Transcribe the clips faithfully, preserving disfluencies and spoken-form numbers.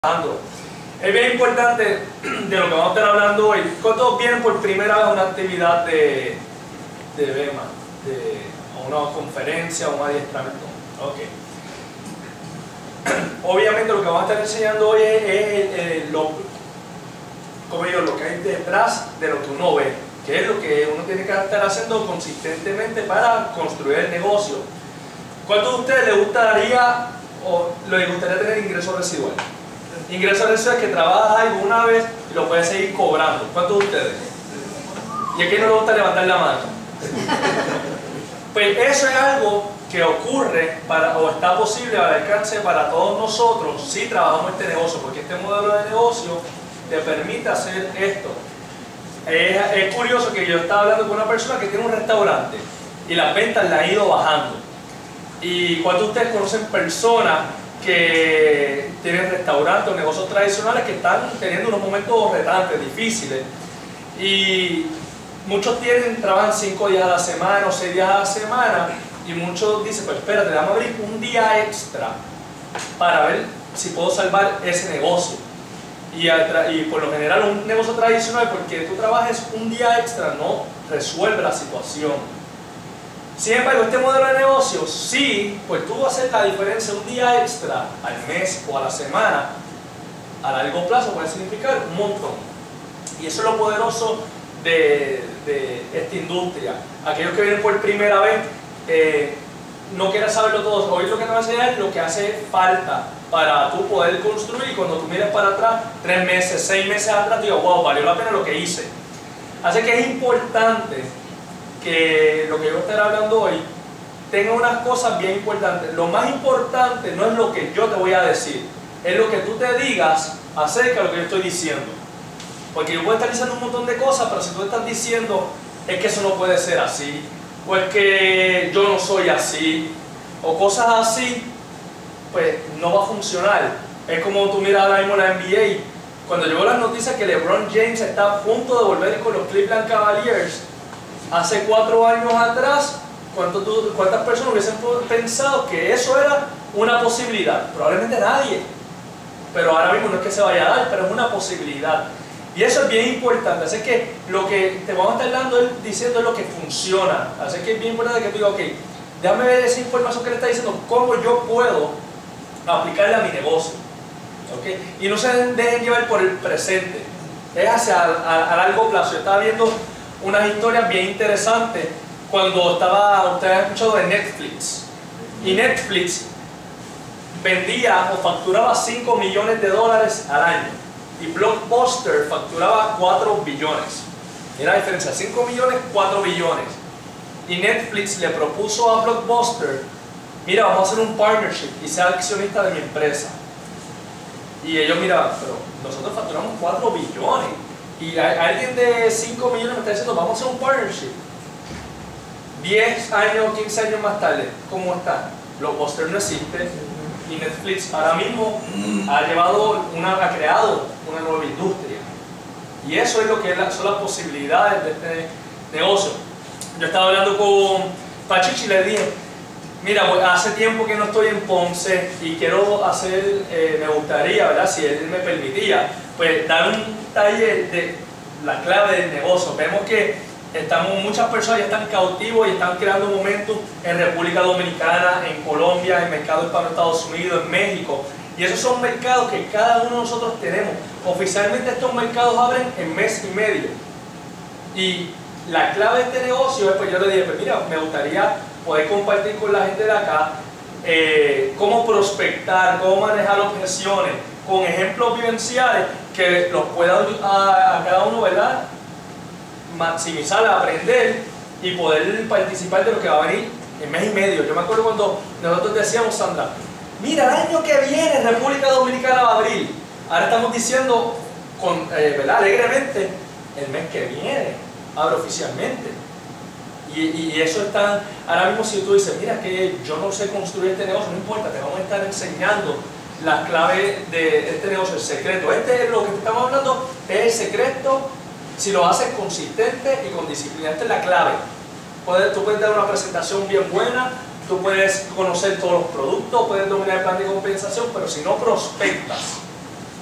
Es bien importante de lo que vamos a estar hablando hoy. ¿Cuántos vienen por primera vez a una actividad de, de BEMA? De a una conferencia, un adiestramiento. Okay. Obviamente lo que vamos a estar enseñando hoy es, es, es lo, como digo, lo que hay detrás de lo que uno ve, que es lo que uno tiene que estar haciendo consistentemente para construir el negocio. ¿Cuántos de ustedes les gustaría o les gustaría tener ingresos residuales? Ingresos residuales que trabajas algo una vez y lo puedes seguir cobrando. ¿Cuántos de ustedes? ¿Y a quién no le gusta levantar la mano? Pues eso es algo que ocurre para, o está posible al alcance para todos nosotros si trabajamos este negocio, porque este modelo de negocio te permite hacer esto. Es, es curioso que yo estaba hablando con una persona que tiene un restaurante y las ventas le han ido bajando. ¿Y cuántos de ustedes conocen personas que tienen restaurantes o negocios tradicionales que están teniendo unos momentos retantes, difíciles? Y muchos tienen, trabajan cinco días a la semana o seis días a la semana, y muchos dicen, pues espérate, vamos a abrir un día extra para ver si puedo salvar ese negocio. Y, y por lo general un negocio tradicional, porque tú trabajes un día extra, no resuelve la situación. Sin embargo, este modelo de negocio, sí, pues tú vas a hacer la diferencia un día extra al mes o a la semana, a largo plazo puede significar un montón. Y eso es lo poderoso de, de esta industria. Aquellos que vienen por primera vez, eh, no quieran saberlo todo. Hoy lo que te voy a enseñar es lo que hace falta para tú poder construir, y cuando tú mires para atrás, tres meses, seis meses atrás, digo, wow, valió la pena lo que hice. Así que es importante que lo que yo voy a estar hablando hoy tenga unas cosas bien importantes. Lo más importante no es lo que yo te voy a decir, es lo que tú te digas acerca de lo que yo estoy diciendo. Porque yo puedo estar diciendo un montón de cosas, pero si tú estás diciendo es que eso no puede ser así, o es que yo no soy así, o cosas así, pues no va a funcionar. Es como tú miras ahora mismo la N B A, cuando llegó las noticias que LeBron James está a punto de volver con los Cleveland Cavaliers. Hace cuatro años atrás, ¿cuántas personas hubiesen pensado que eso era una posibilidad? Probablemente nadie. Pero ahora mismo no es que se vaya a dar, pero es una posibilidad. Y eso es bien importante. Así que lo que te vamos a estar dando es, diciendo es lo que funciona. Así que es bien importante que tú digas, ok, déjame ver esa información que le está diciendo, cómo yo puedo aplicarla a mi negocio. ¿Okay? Y no se dejen llevar por el presente. Es hacia a, a largo plazo. Yo estaba viendo unas historias bien interesantes cuando estaba, ustedes han escuchado de Netflix, y Netflix vendía o facturaba cinco millones de dólares al año y Blockbuster facturaba cuatro billones. Mira la diferencia, cinco millones, cuatro billones. Y Netflix le propuso a Blockbuster, mira, vamos a hacer un partnership y sea accionista de mi empresa. Y ellos, mira, pero nosotros facturamos cuatro billones. Y alguien de cinco millones me está diciendo, vamos a hacer un partnership. diez años, quince años más tarde, ¿cómo está? Blockbuster no existe y Netflix ahora mismo ha, llevado una, ha creado una nueva industria. Y eso es lo que son las posibilidades de este negocio. Yo estaba hablando con Pachichi y le dije, mira, pues hace tiempo que no estoy en Ponce y quiero hacer, eh, me gustaría, ¿verdad? Si él me permitía, pues dar un taller de la clave del negocio. Vemos que estamos, muchas personas ya están cautivos y están creando momentos en República Dominicana, en Colombia, en mercados para Estados Unidos, en México. Y esos son mercados que cada uno de nosotros tenemos. Oficialmente estos mercados abren en mes y medio. Y la clave de este negocio es, pues yo le dije, pues mira, me gustaría poder compartir con la gente de acá eh, cómo prospectar, cómo manejar objeciones, con ejemplos vivenciales que los pueda a, a cada uno, ¿verdad?, maximizar, aprender y poder participar de lo que va a venir en mes y medio. Yo me acuerdo cuando nosotros decíamos, Sandra, mira, el año que viene República Dominicana va a abrir. Ahora estamos diciendo, con, eh, ¿verdad?, alegremente, el mes que viene abre oficialmente. Y, y eso está, ahora mismo si tú dices, mira que yo no sé construir este negocio, no importa, te vamos a estar enseñando las claves de este negocio, el secreto. Este es lo que te estamos hablando, es el secreto si lo haces consistente y con disciplina. Esta es la clave. Puedes, tú puedes dar una presentación bien buena, tú puedes conocer todos los productos, puedes dominar el plan de compensación, pero si no prospectas,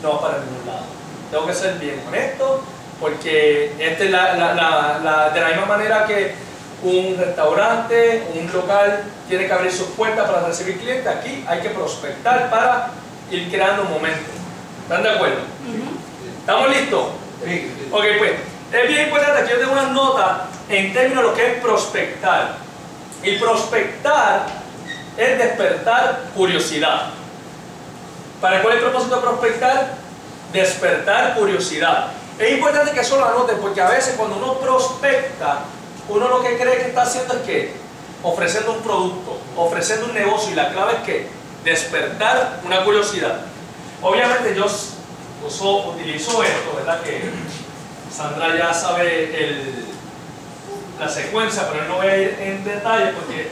no va para ningún lado. Tengo que ser bien honesto, porque este es la, la, la, la, de la misma manera que un restaurante, un local tiene que abrir sus puertas para recibir clientes, aquí hay que prospectar para ir creando momentos. ¿Están de acuerdo? Uh-huh. ¿Estamos listos? Sí. Ok, pues es bien importante que yo tenga unas notas en términos de lo que es prospectar. Y prospectar es despertar curiosidad. ¿Para cuál es el propósito de prospectar? Despertar curiosidad. Es importante que eso lo anoten, porque a veces cuando uno prospecta, uno lo que cree que está haciendo es que ofreciendo un producto, ofreciendo un negocio, y la clave es que despertar una curiosidad. Obviamente yo uso, utilizo esto, ¿verdad? Que Sandra ya sabe el, la secuencia, pero no voy a ir en detalle porque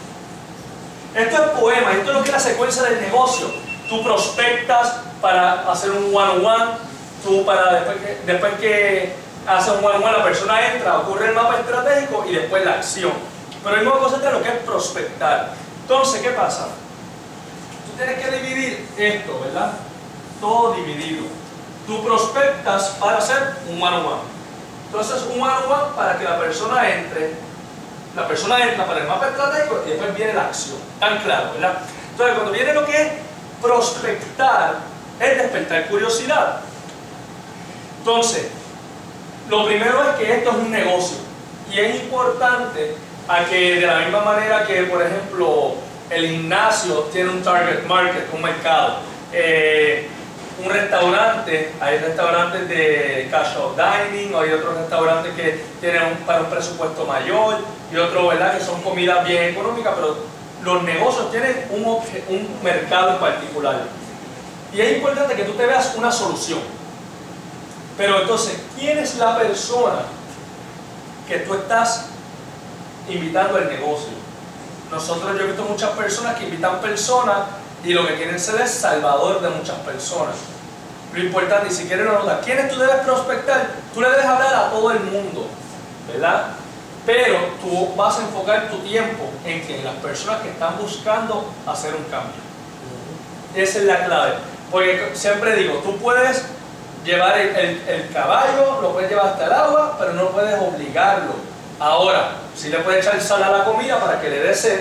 esto es poema, esto es lo que es la secuencia del negocio. Tú prospectas para hacer un one-on-one, tú para después que, después que haces un one-on-one, la persona entra, ocurre el mapa estratégico y después la acción. Pero hay una cosa de lo que es prospectar. Entonces, ¿qué pasa? Tú tienes que dividir esto, ¿verdad? Todo dividido. Tú prospectas para hacer un one-on-one. Entonces, un one-on-one para que la persona entre, la persona entra para el mapa estratégico y después viene la acción. Tan claro, ¿verdad? Entonces, cuando viene lo que es prospectar, es despertar curiosidad. Entonces, lo primero es que esto es un negocio y es importante a que de la misma manera que, por ejemplo, el gimnasio tiene un target market, un mercado, eh, un restaurante, hay restaurantes de casual dining, o hay otros restaurantes que tienen un, para un presupuesto mayor y otros, ¿verdad?, que son comidas bien económicas, pero los negocios tienen un, un mercado en particular. Y es importante que tú te veas una solución. Pero entonces, ¿quién es la persona que tú estás invitando al negocio? Nosotros, yo he visto muchas personas que invitan personas y lo que quieren ser es salvador de muchas personas. Lo importante, y si quieres lo notas, ¿quiénes tú debes prospectar? Tú le debes hablar a todo el mundo, ¿verdad? Pero tú vas a enfocar tu tiempo en que las personas que están buscando hacer un cambio. Esa es la clave. Porque siempre digo, tú puedes llevar el, el, el caballo, lo puedes llevar hasta el agua, pero no puedes obligarlo. Ahora, sí le puedes echar sal a la comida para que le dé sed.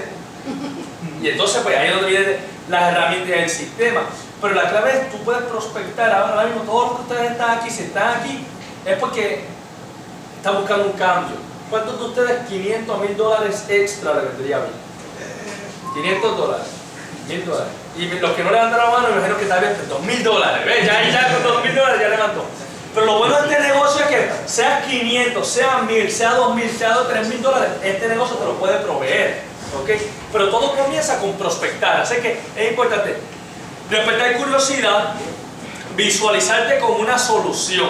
Y entonces, pues ahí es donde vienen las herramientas del sistema. Pero la clave es, tú puedes prospectar ahora mismo, todos los que ustedes están aquí, si están aquí, es porque están buscando un cambio. ¿Cuántos de ustedes quinientos mil dólares extra le vendría bien? quinientos dólares, mil dólares. Y los que no levantan la mano, me imagino que tal vez dos mil dólares. ¿Ves? Ya, ya con dos mil dólares ya levantó. Pero lo bueno de este negocio es que sea quinientos, sea mil, sea dos mil, sea tres mil dólares, este negocio te lo puede proveer. ¿Okay? Pero todo comienza con prospectar. Así que es importante despertar curiosidad, visualizarte como una solución.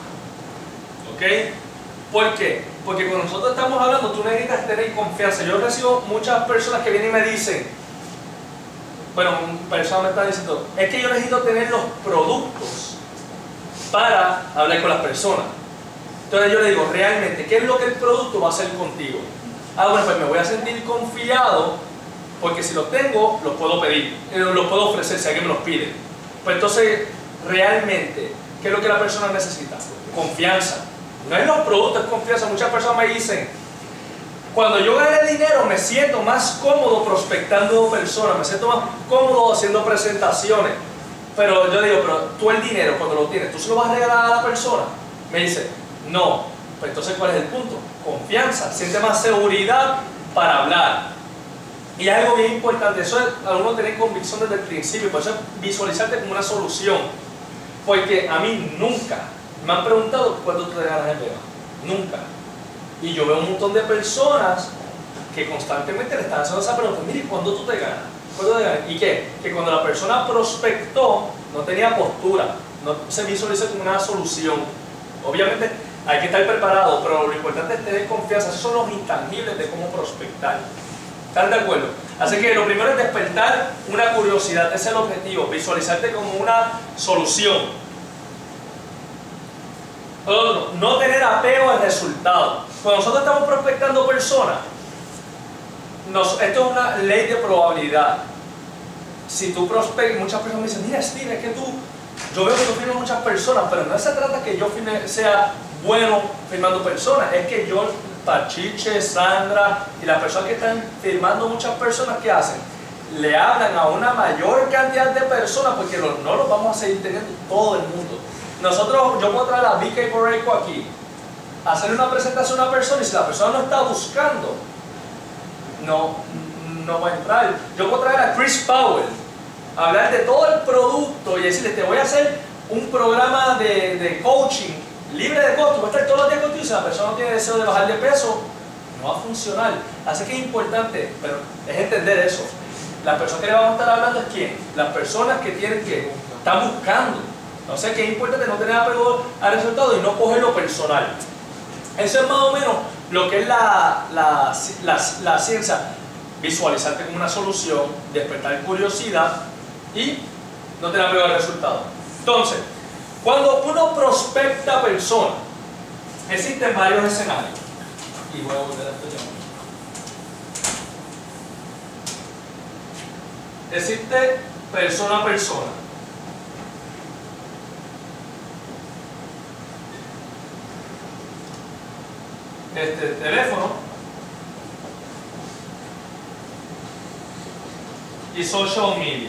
¿Ok? ¿Por qué? Porque cuando nosotros estamos hablando, tú necesitas tener confianza. Yo recibo muchas personas que vienen y me dicen, bueno, una persona me está diciendo, es que yo necesito tener los productos para hablar con las personas. Entonces yo le digo, realmente, ¿qué es lo que el producto va a hacer contigo? Ah, bueno, pues me voy a sentir confiado porque si los tengo, los puedo pedir, los puedo ofrecer si alguien me los pide. Pues entonces, realmente, ¿qué es lo que la persona necesita? Confianza. No es los productos, es confianza. Muchas personas me dicen, cuando yo gane dinero me siento más cómodo prospectando personas, me siento más cómodo haciendo presentaciones. Pero yo digo, pero tú el dinero cuando lo tienes, ¿tú se lo vas a regalar a la persona? Me dice, no. Pues entonces, ¿cuál es el punto? Confianza, siente más seguridad para hablar. Y es algo bien importante, eso es a uno tener convicción desde el principio, por eso es visualizarte como una solución. Porque a mí nunca me han preguntado cuándo tú te ganas el verano. Nunca. Y yo veo un montón de personas que constantemente le están haciendo esa pregunta, mire, ¿cuándo tú te ganas? ¿Cuándo te ganas? ¿Y qué? Que cuando la persona prospectó, no tenía postura, no se visualiza como una solución. Obviamente hay que estar preparado, pero lo importante es tener confianza. Esos son los intangibles de cómo prospectar. ¿Están de acuerdo? Así que lo primero es despertar una curiosidad, ese es el objetivo, visualizarte como una solución. Otro, no tener apego al resultado. Cuando nosotros estamos prospectando personas, nos, esto es una ley de probabilidad. Si tú prospectas, muchas personas me dicen, mira Steve, es que tú yo veo que tú firmas muchas personas, pero no se trata que yo firme, sea bueno firmando personas, es que yo, Pachiche, Sandra y las personas que están firmando muchas personas, ¿qué hacen? Le hablan a una mayor cantidad de personas, porque no, no los vamos a seguir teniendo todo el mundo. Nosotros, yo puedo traer a B K Borrego aquí, hacer una presentación a una persona, y si la persona no está buscando, no, no va a entrar. Yo puedo traer a Chris Powell, hablar de todo el producto y decirle, te voy a hacer un programa de, de coaching libre de costo, voy a estar todos los días contigo. Si la persona no tiene deseo de bajar de peso, no va a funcionar. Así que es importante, pero es entender eso. La persona que le vamos a estar hablando es quién, las personas que tienen que, están buscando. Entonces que es importante no tener apego al resultado y no cogerlo personal. Eso es más o menos lo que es la, la, la, la ciencia, visualizarte como una solución, despertar curiosidad y no tener apego al resultado. Entonces, cuando uno prospecta personas, existen varios escenarios. Y voy a volver a esto ya. Existe persona a persona. Este teléfono y social media.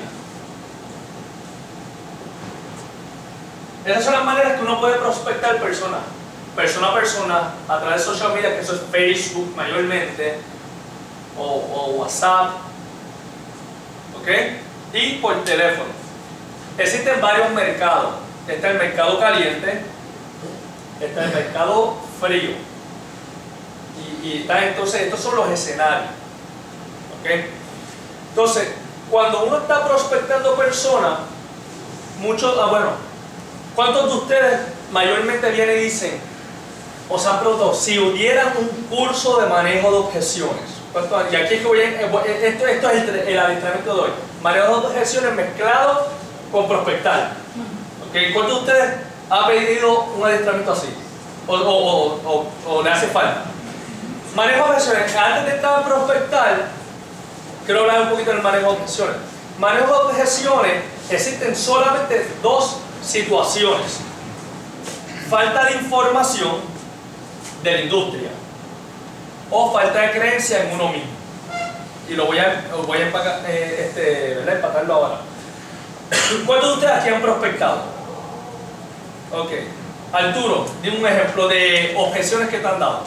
Esas son las maneras que uno puede prospectar personas, persona a persona, a través de social media, que eso es Facebook mayormente, o, o WhatsApp, ¿ok? Y por teléfono. Existen varios mercados. Está el mercado caliente, está el mercado frío. Y, y está entonces, estos son los escenarios, ¿ok? Entonces, cuando uno está prospectando personas, muchos, ah, bueno, ¿cuántos de ustedes mayormente vienen y dicen, o se han preguntado, si hubieran un curso de manejo de objeciones? Y aquí es que voy a, esto, esto es el, el adiestramiento de hoy, manejo de objeciones mezclado con prospectar. ¿Okay? ¿Cuántos de ustedes ha pedido un adiestramiento así? O, o, o, o, o le hace falta. Manejo de objeciones. Antes de entrar a prospectar, quiero hablar un poquito del manejo de objeciones. Manejo de objeciones, existen solamente dos situaciones: falta de información de la industria o falta de creencia en uno mismo. Y lo voy a, voy a empacar, eh, este, ¿verdad? empacarlo ahora. ¿Cuántos de ustedes aquí han prospectado? Ok. Arturo, dime un ejemplo de objeciones que te han dado.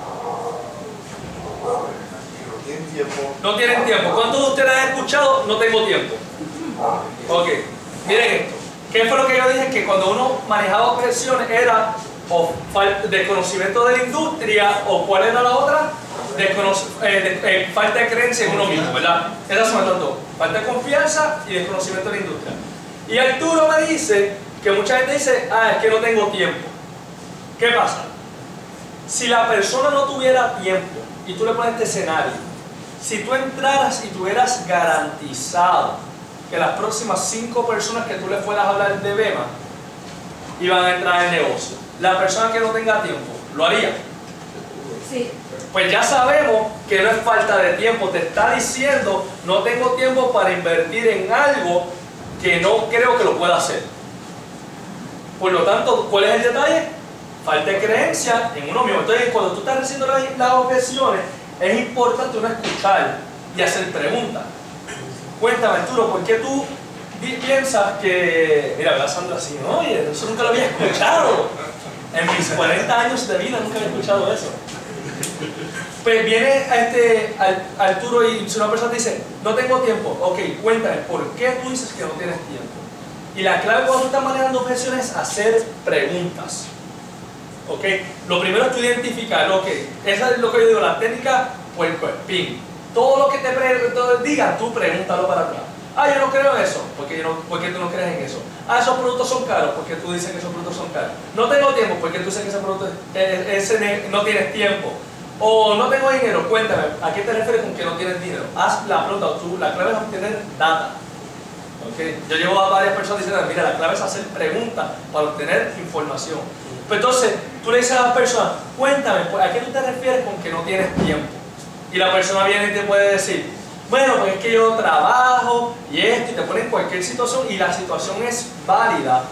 No tienen tiempo. No tienen tiempo. ¿Cuántos de ustedes han escuchado? No tengo tiempo. Ok. Miren esto. ¿Qué fue lo que yo dije? Que cuando uno manejaba objeciones era o falta de conocimiento de la industria, o ¿cuál era la otra? Eh, de, eh, falta de creencia en uno mismo, ¿verdad? Esas son las dos. Falta de confianza y desconocimiento de la industria. Y Arturo me dice que mucha gente dice, ah, es que no tengo tiempo. ¿Qué pasa? Si la persona no tuviera tiempo y tú le pones este escenario, si tú entraras y tuvieras garantizado que las próximas cinco personas que tú le fueras a hablar de Bema iban a entrar en negocio, la persona que no tenga tiempo, ¿lo haría? Sí. Pues ya sabemos que no es falta de tiempo, te está diciendo, no tengo tiempo para invertir en algo que no creo que lo pueda hacer. Por lo tanto, ¿cuál es el detalle? Falta de creencia en uno mismo. Entonces, cuando tú estás recibiendo las, las objeciones, es importante uno escuchar y hacer preguntas. Cuéntame, Arturo, ¿por qué tú piensas que... Mira, ¿verdad, Sandra? Así, no, oye, eso nunca lo había escuchado. En mis cuarenta años de vida nunca había escuchado eso. Pues viene a este a Arturo y si una persona te dice, no tengo tiempo, ok, cuéntame, ¿por qué tú dices que no tienes tiempo? Y la clave cuando tú estás manejando objeciones es hacer preguntas. Ok, lo primero es tú identificar, ok, esa es lo que yo digo, la técnica puerco espín. Todo lo que te digan, tú pregúntalo para atrás. Ah, yo no creo en eso, porque yo no, ¿por qué tú no crees en eso? Ah, esos productos son caros, porque tú dices que esos productos son caros. No tengo tiempo, porque tú dices que ese producto eh, ese no tienes tiempo. O no tengo dinero, cuéntame, ¿a qué te refieres con que no tienes dinero? Haz la pregunta, tú, la clave es obtener data. ¿Okay? Yo llevo a varias personas diciendo, mira, la clave es hacer preguntas para obtener información. Pues entonces, tú le dices a las personas, cuéntame, pues, ¿a qué tú te refieres con que no tienes tiempo? Y la persona viene y te puede decir, bueno, pues es que yo trabajo y esto, y te pone en cualquier situación, y la situación es válida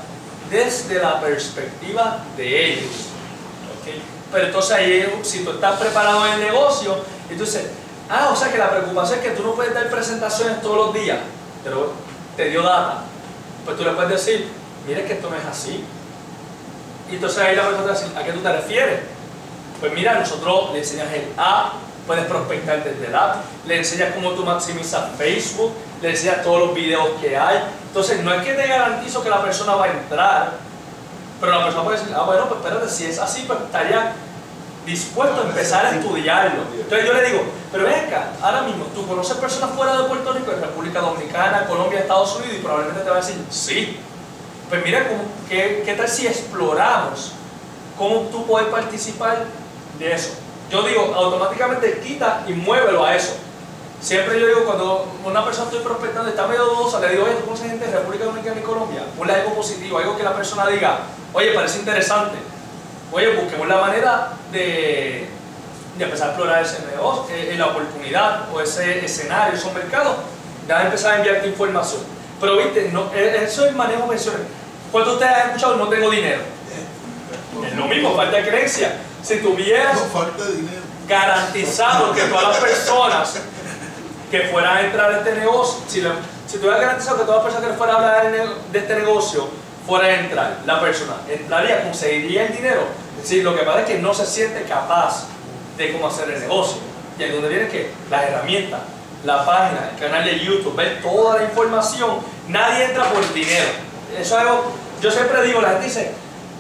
desde la perspectiva de ellos. ¿Okay? Pero entonces ahí, si tú estás preparado en el negocio, entonces, ah, o sea que la preocupación es que tú no puedes dar presentaciones todos los días, pero te dio data. Pues tú le puedes decir, mira que esto no es así. Y entonces ahí la persona te va a decir, ¿a qué tú te refieres? Pues mira, nosotros le enseñas el A, puedes prospectar desde el app, le enseñas cómo tú maximizas Facebook, le enseñas todos los videos que hay. Entonces no es que te garantizo que la persona va a entrar, pero la persona puede decir, ah bueno, pues espérate, si es así, pues estaría dispuesto a empezar a estudiarlo. Entonces yo le digo, pero ven acá, ahora mismo, ¿tú conoces personas fuera de Puerto Rico, de República Dominicana, Colombia, Estados Unidos? Y probablemente te va a decir, sí. Pues mira, ¿cómo, qué, ¿qué tal si exploramos cómo tú puedes participar de eso? Yo digo, automáticamente quita y muévelo a eso. Siempre yo digo, cuando una persona estoy prospectando y está medio dudosa, le digo, oye, ¿tú conoces gente de República Dominicana y Colombia? Ponle algo positivo, algo que la persona diga, oye, parece interesante. Oye, busquemos la manera de, de empezar a explorar ese negocio, eh, la oportunidad o ese escenario, esos mercados. Ya empezar a enviarte información. Pero viste, no, eso es manejo de pensiones. ¿Cuántos de ustedes han escuchado no tengo dinero? Es lo mismo, falta de creencia. Si tuvieras No falta dinero. garantizado que todas las personas que fueran a entrar a este negocio, si, le, si tuvieras garantizado que todas las personas que fueran a hablar de este negocio fueran a entrar, la persona entraría, conseguiría el dinero. Sí, lo que pasa es que no se siente capaz de cómo hacer el negocio. Y ahí es donde viene que las herramientas, la página, el canal de YouTube, ver toda la información. Nadie entra por dinero. Eso es algo, yo siempre digo, la gente dice,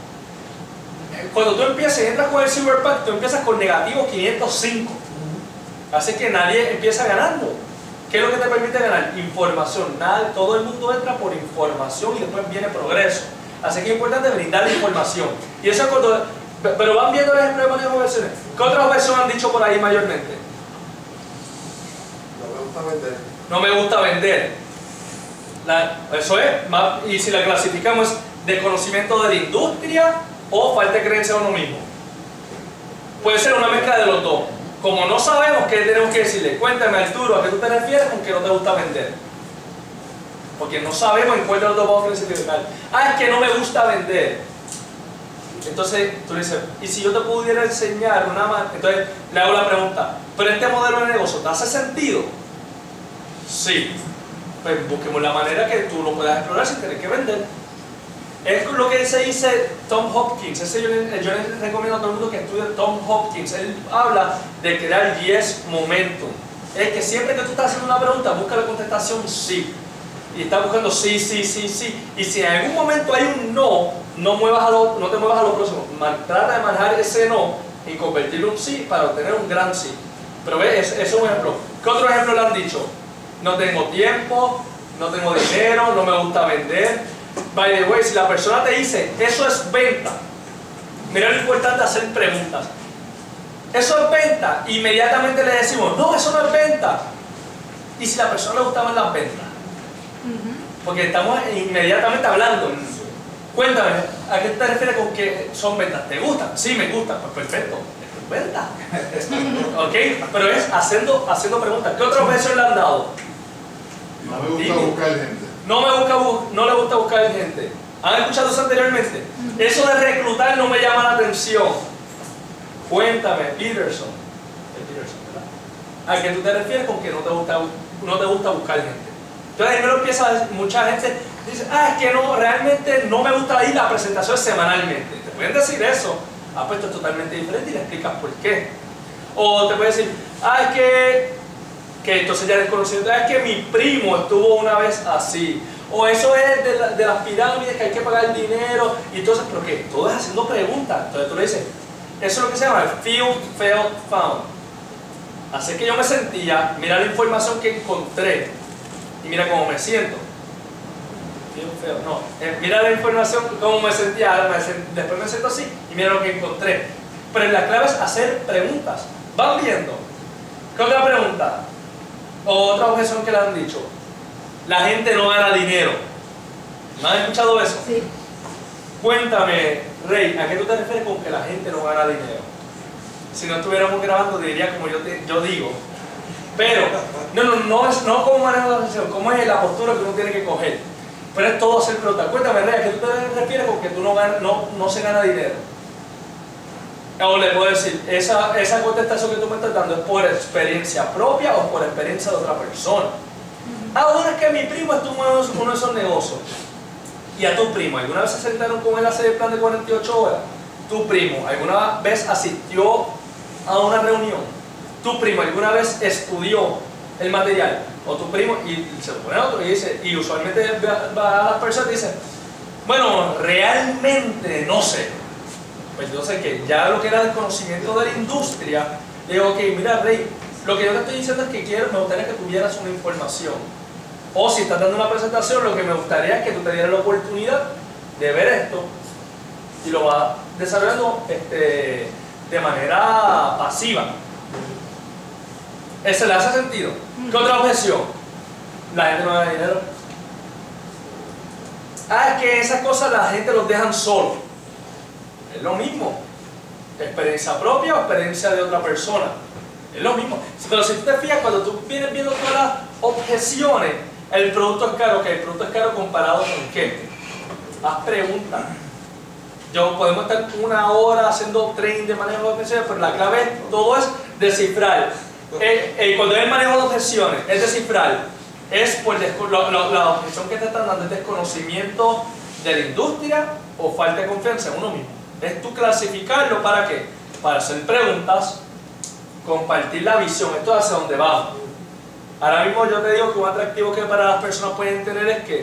cuando tú empiezas y entras con el Silver Pack, tú empiezas con negativo quinientos cinco. Así que nadie empieza ganando. ¿Qué es lo que te permite ganar? Información. Nada, todo el mundo entra por información y después viene progreso. Así que es importante brindar la información. Y eso es cuando, pero van viendo el ejemplo de manejo de versiones. ¿Qué otras versiones han dicho por ahí mayormente? No me gusta vender. No me gusta vender. La, eso es, y si la clasificamos es desconocimiento de la industria o falta de creencia en uno mismo. Puede ser una mezcla de los dos. Como no sabemos, ¿qué tenemos que decirle? Cuéntame, Arturo, ¿a qué tú te refieres con que no te gusta vender? Porque no sabemos en cuál de los dos vamos a clasificar. Ah, es que no me gusta vender. Entonces tú le dices, ¿y si yo te pudiera enseñar una más? Entonces le hago la pregunta, ¿pero este modelo de negocio te hace sentido? Sí. Pues busquemos la manera que tú lo puedas explorar sin tener que vender. Es lo que se dice Tom Hopkins. Ese yo, yo les recomiendo a todo el mundo que estudie Tom Hopkins. Él habla de crear yes momentum. Es que siempre que tú estás haciendo una pregunta, busca la contestación sí. Y estás buscando sí, sí, sí, sí. Y si en algún momento hay un no, no, muevas a lo, no te muevas a lo próximo. Trata de manejar ese no y convertirlo en un sí para obtener un gran sí. Pero ves, ese es un ejemplo. ¿Qué otro ejemplo le han dicho? No tengo tiempo, no tengo dinero, no me gusta vender. By the way, si la persona te dice, eso es venta, mira lo importante de hacer preguntas. Eso es venta, inmediatamente le decimos, no, eso no es venta. Y si a la persona le gustaban las ventas, porque estamos inmediatamente hablando. Cuéntame, ¿a qué te refieres con que son ventas? ¿Te gustan? Sí, me gustan. Pues perfecto, es venta. ¿Ok? Pero es haciendo, haciendo preguntas. ¿Qué otros versos le han dado? No me gusta buscar gente. No, me busca, no le gusta buscar gente. ¿Han escuchado eso anteriormente? Eso de reclutar no me llama la atención. Cuéntame, Peterson. Es Peterson, ¿verdad? ¿A qué tú te refieres con que no te gusta, no te gusta buscar gente? Entonces ahí me lo empieza a decir, mucha gente dice, ah, es que no, realmente no me gusta ir a presentaciones semanalmente. Te pueden decir eso. Ah, pues esto es totalmente diferente y le explicas por qué. O te pueden decir, ah, es que que entonces ya desconocido, es que mi primo estuvo una vez así, o eso es de, la, de las pirámides que hay que pagar dinero, y entonces, ¿pero qué? Todo es haciendo preguntas. Entonces tú le dices, eso es lo que se llama el Field Failed Found. Así que yo me sentía, mira la información que encontré, y mira cómo me siento. Field Failed, no, eh, mira la información, cómo me sentía, ahora me sent, después me siento así, y mira lo que encontré. Pero la clave es hacer preguntas. ¿Van viendo? ¿Qué otra pregunta? Otra objeción que le han dicho, la gente no gana dinero. ¿No han escuchado eso? Sí. Cuéntame, Rey, ¿a qué tú te refieres con que la gente no gana dinero? Si no estuviéramos grabando diría como yo, te, yo digo. Pero, no, no, no es no como manejo de la sesión, como es la postura que uno tiene que coger. Pero es todo hacer preguntas. Cuéntame, Rey, ¿a qué tú te refieres con que tú no, ganas, no, no se gana dinero? O le puedo decir, esa, esa contestación que tú me estás dando es por experiencia propia o por experiencia de otra persona. Ahora es que mi primo estuvo en uno de esos negocios. Y a tu primo, ¿alguna vez se sentaron con él a hacer el plan de cuarenta y ocho horas? Tu primo, ¿alguna vez asistió a una reunión? Tu primo, ¿alguna vez estudió el material? O tu primo, y se lo pone a otro y dice, y usualmente va a las personas y dice, bueno, realmente no sé. Pues yo sé que ya lo que era el conocimiento de la industria, le digo, ok, mira, Rey, lo que yo te estoy diciendo es que quiero, me gustaría que tuvieras una información. O si estás dando una presentación, lo que me gustaría es que tú te dieras la oportunidad de ver esto y lo vas desarrollando este, de manera pasiva. ¿Ese le hace sentido? ¿Qué otra objeción? La gente no gana dinero. Ah, es que esas cosas la gente los dejan solos. Es lo mismo. Experiencia propia o experiencia de otra persona. Es lo mismo. Pero si tú te fijas, cuando tú vienes viendo todas las objeciones, el producto es caro, que el producto es caro comparado con qué. Haz preguntas. Yo podemos estar una hora haciendo training de manejo de objeciones, pero la clave es, todo es descifrar. El, el, cuando es el manejo de objeciones, es descifrar. Es por lo, lo, la objeción que te están dando es desconocimiento de la industria o falta de confianza en uno mismo. Es tú clasificarlo para qué. Para hacer preguntas, compartir la visión. Esto es hacia dónde vamos. Ahora mismo yo te digo que un atractivo que para las personas pueden tener es que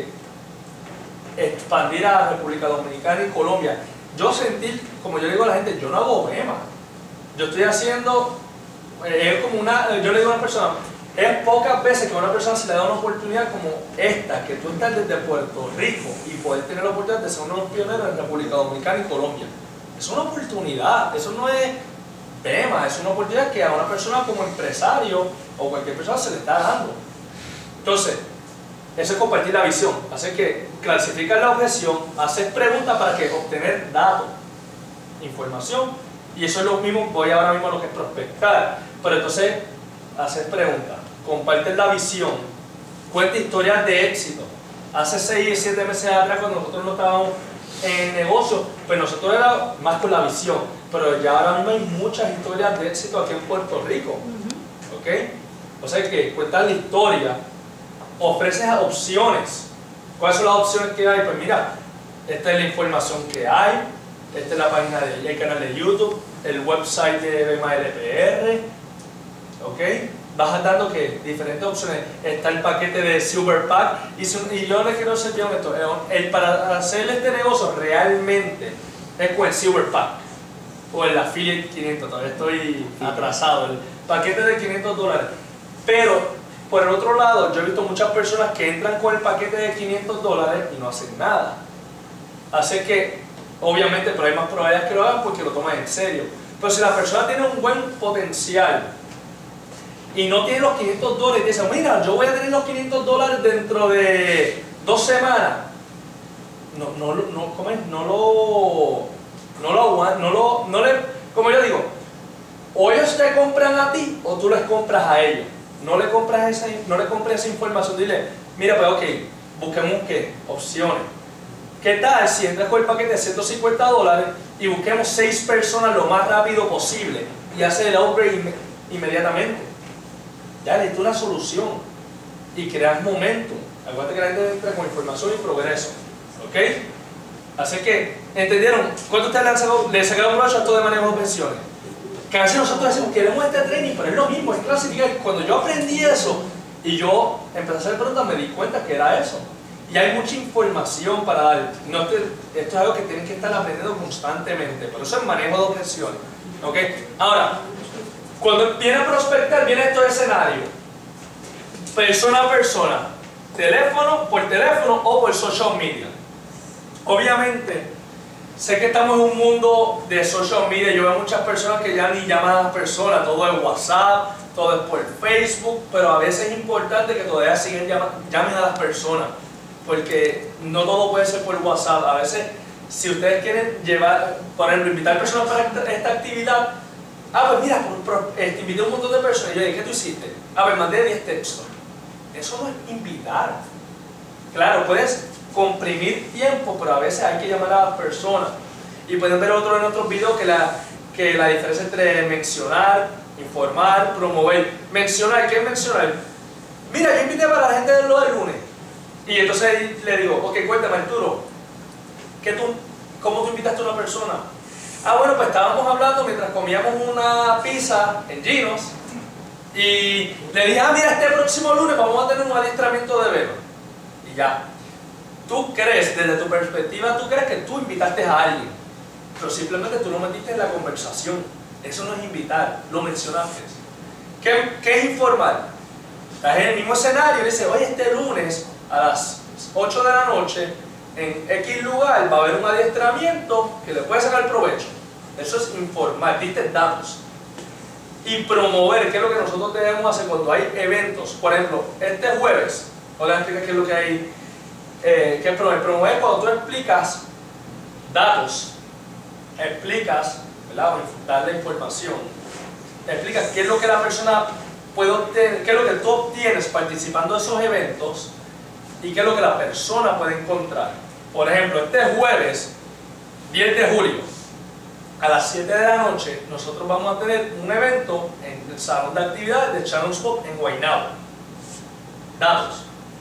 expandir a la República Dominicana y Colombia. Yo sentir, como yo le digo a la gente, yo no hago B E M A. Yo estoy haciendo, es como una, yo le digo a una persona, es pocas veces que a una persona se le da una oportunidad como esta, que tú estás desde Puerto Rico y poder tener la oportunidad de ser uno de los pioneros en República Dominicana y Colombia. Es una oportunidad, eso no es B E M A, es una oportunidad que a una persona como empresario o cualquier persona se le está dando. Entonces, eso es compartir la visión, hacer que clasificar la objeción, hacer preguntas para que obtener datos, información, y eso es lo mismo, voy ahora mismo a lo que es prospectar, pero entonces hacer preguntas, compartir la visión, cuenta historias de éxito. Hace seis, siete meses atrás, cuando nosotros no estábamos en negocio, pues nosotros era más con la visión, pero ya ahora mismo hay muchas historias de éxito aquí en Puerto Rico, ¿ok? O sea que cuentas la historia, ofreces opciones. ¿Cuáles son las opciones que hay? Pues mira, esta es la información que hay, esta es la página del canal de YouTube, el website de B E M A L P R, ¿ok? Vas dando que diferentes opciones. Está el paquete de Super Pack y, y yo le quiero ser bien honesto, el, para hacer este negocio realmente es con el Super Pack o el Affiliate quinientos, todavía estoy atrasado, el paquete de quinientos dólares. Pero por el otro lado, yo he visto muchas personas que entran con el paquete de quinientos dólares y no hacen nada. Así que, obviamente, pero hay más probabilidades que lo hagan porque lo toman en serio. Pero si la persona tiene un buen potencial y no tiene los quinientos dólares y dice, mira, yo voy a tener los quinientos dólares dentro de dos semanas, no, no, no, ¿cómo es? No lo, no lo aguantan, no lo, no le, como yo digo, o ellos te compran a ti o tú les compras a ellos. No le compras esa, no le compres esa información, dile, mira, pues ok, busquemos qué, opciones. ¿Qué tal si entras con el paquete de ciento cincuenta dólares y busquemos seis personas lo más rápido posible y haces el upgrade inme inmediatamente? Ya le di una solución y creas momentum. Acuérdate que la gente entra con información y progreso, ¿ok? Así que, ¿entendieron? ¿Cuánto ustedes le han sacado, le sacaron provecho a esto de manejo de objeciones? Que a veces nosotros decimos, queremos este training, pero es lo mismo, es clasificar. Cuando yo aprendí eso y yo empecé a hacer preguntas, me di cuenta que era eso. Y hay mucha información para dar. No te, esto es algo que tienen que estar aprendiendo constantemente, pero eso es manejo de objeciones. ¿Okay? Ahora, cuando viene a prospectar, viene estos escenarios. Persona a persona, teléfono, por teléfono o por social media. Obviamente, sé que estamos en un mundo de social media. Yo veo muchas personas que ya ni llaman a las personas, todo es WhatsApp, todo es por Facebook, pero a veces es importante que todavía siguen llamen, llamen a las personas, porque no todo puede ser por WhatsApp. A veces, si ustedes quieren llevar, por ejemplo, invitar personas para esta, esta actividad, ah, pues mira, por, por, eh, invité a un montón de personas, y yo dije, ¿qué tú hiciste? Ah, pues mandé diez textos. Eso no es invitar. Claro, puedes comprimir tiempo, pero a veces hay que llamar a las personas. Y pueden ver otro en otros videos que la, que la diferencia entre mencionar, informar, promover. Mencionar, ¿qué es mencionar? Mira, yo invité para la gente de lo del lunes. Y entonces le digo, ok, cuéntame Arturo, ¿qué tú, ¿cómo tú invitaste a una persona? Ah, bueno, pues estábamos hablando mientras comíamos una pizza en Ginos. Y le dije, ah, mira, este próximo lunes vamos a tener un adiestramiento de velo. Y ya. Tú crees, desde tu perspectiva, tú crees que tú invitaste a alguien. Pero simplemente tú lo metiste en la conversación. Eso no es invitar, lo mencionaste. ¿Qué, qué es informar? Estás en el mismo escenario y dices, oye, este lunes a las ocho de la noche, en X lugar va a haber un adiestramiento que le puede sacar provecho. Eso es informar, diste datos. Y promover, que es lo que nosotros debemos hacer cuando hay eventos. Por ejemplo, este jueves, voy a explicar qué es lo que hay, eh, que es promover. Promover cuando tú explicas datos, explicas, ¿verdad? Darle información, explicas qué es lo que la persona puede obtener, qué es lo que tú obtienes participando de esos eventos y qué es lo que la persona puede encontrar. Por ejemplo, este jueves, diez de julio, a las siete de la noche, nosotros vamos a tener un evento en el salón de actividades de Shannon's Pub en Guaynabo. Datos.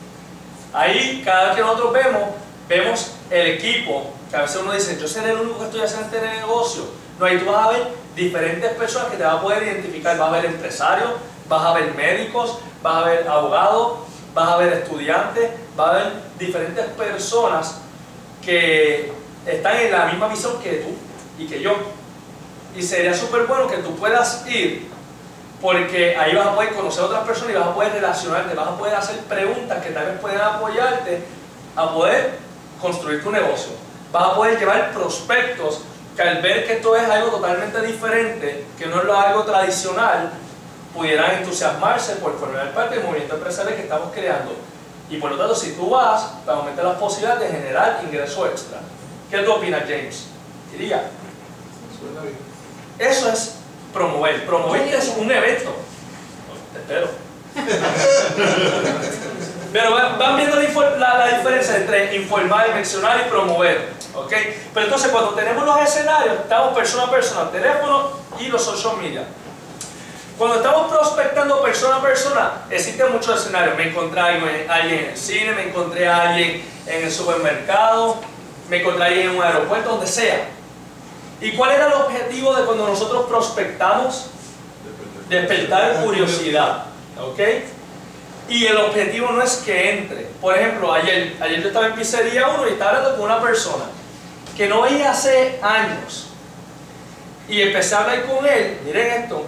Ahí, cada vez que nosotros vemos, vemos el equipo, que a veces uno dice, yo seré el único que estoy haciendo este negocio. No, ahí tú vas a ver diferentes personas que te vas a poder identificar. Vas a ver empresarios, vas a ver médicos, vas a ver abogados, vas a ver estudiantes, vas a ver diferentes personas que están en la misma visión que tú y que yo. Y sería súper bueno que tú puedas ir, porque ahí vas a poder conocer a otras personas y vas a poder relacionarte, vas a poder hacer preguntas que tal vez puedan apoyarte a poder construir tu negocio. Vas a poder llevar prospectos que al ver que esto es algo totalmente diferente, que no es algo tradicional, pudieran entusiasmarse por formar parte del movimiento empresarial que estamos creando. Y por lo tanto, si tú vas, te aumenta las posibilidades de generar ingreso extra. ¿Qué tú opinas, James? Diría. Suena bien. Eso es promover. Promover es un evento. Te espero. Pero van viendo la, la, la diferencia entre informar, mencionar y promover. ¿Okay? Pero entonces cuando tenemos los escenarios, estamos persona a persona, teléfono y los social media. Cuando estamos prospectando persona a persona, existen muchos escenarios. Me encontré a alguien en el cine, me encontré a alguien en el supermercado, me encontré a alguien en un aeropuerto, donde sea. ¿Y cuál era el objetivo de cuando nosotros prospectamos? Despertar curiosidad. ¿Ok? Y el objetivo no es que entre. Por ejemplo, ayer, ayer yo estaba en Pizzería uno y estaba hablando con una persona que no veía hace años. Y empecé a hablar con él, miren esto,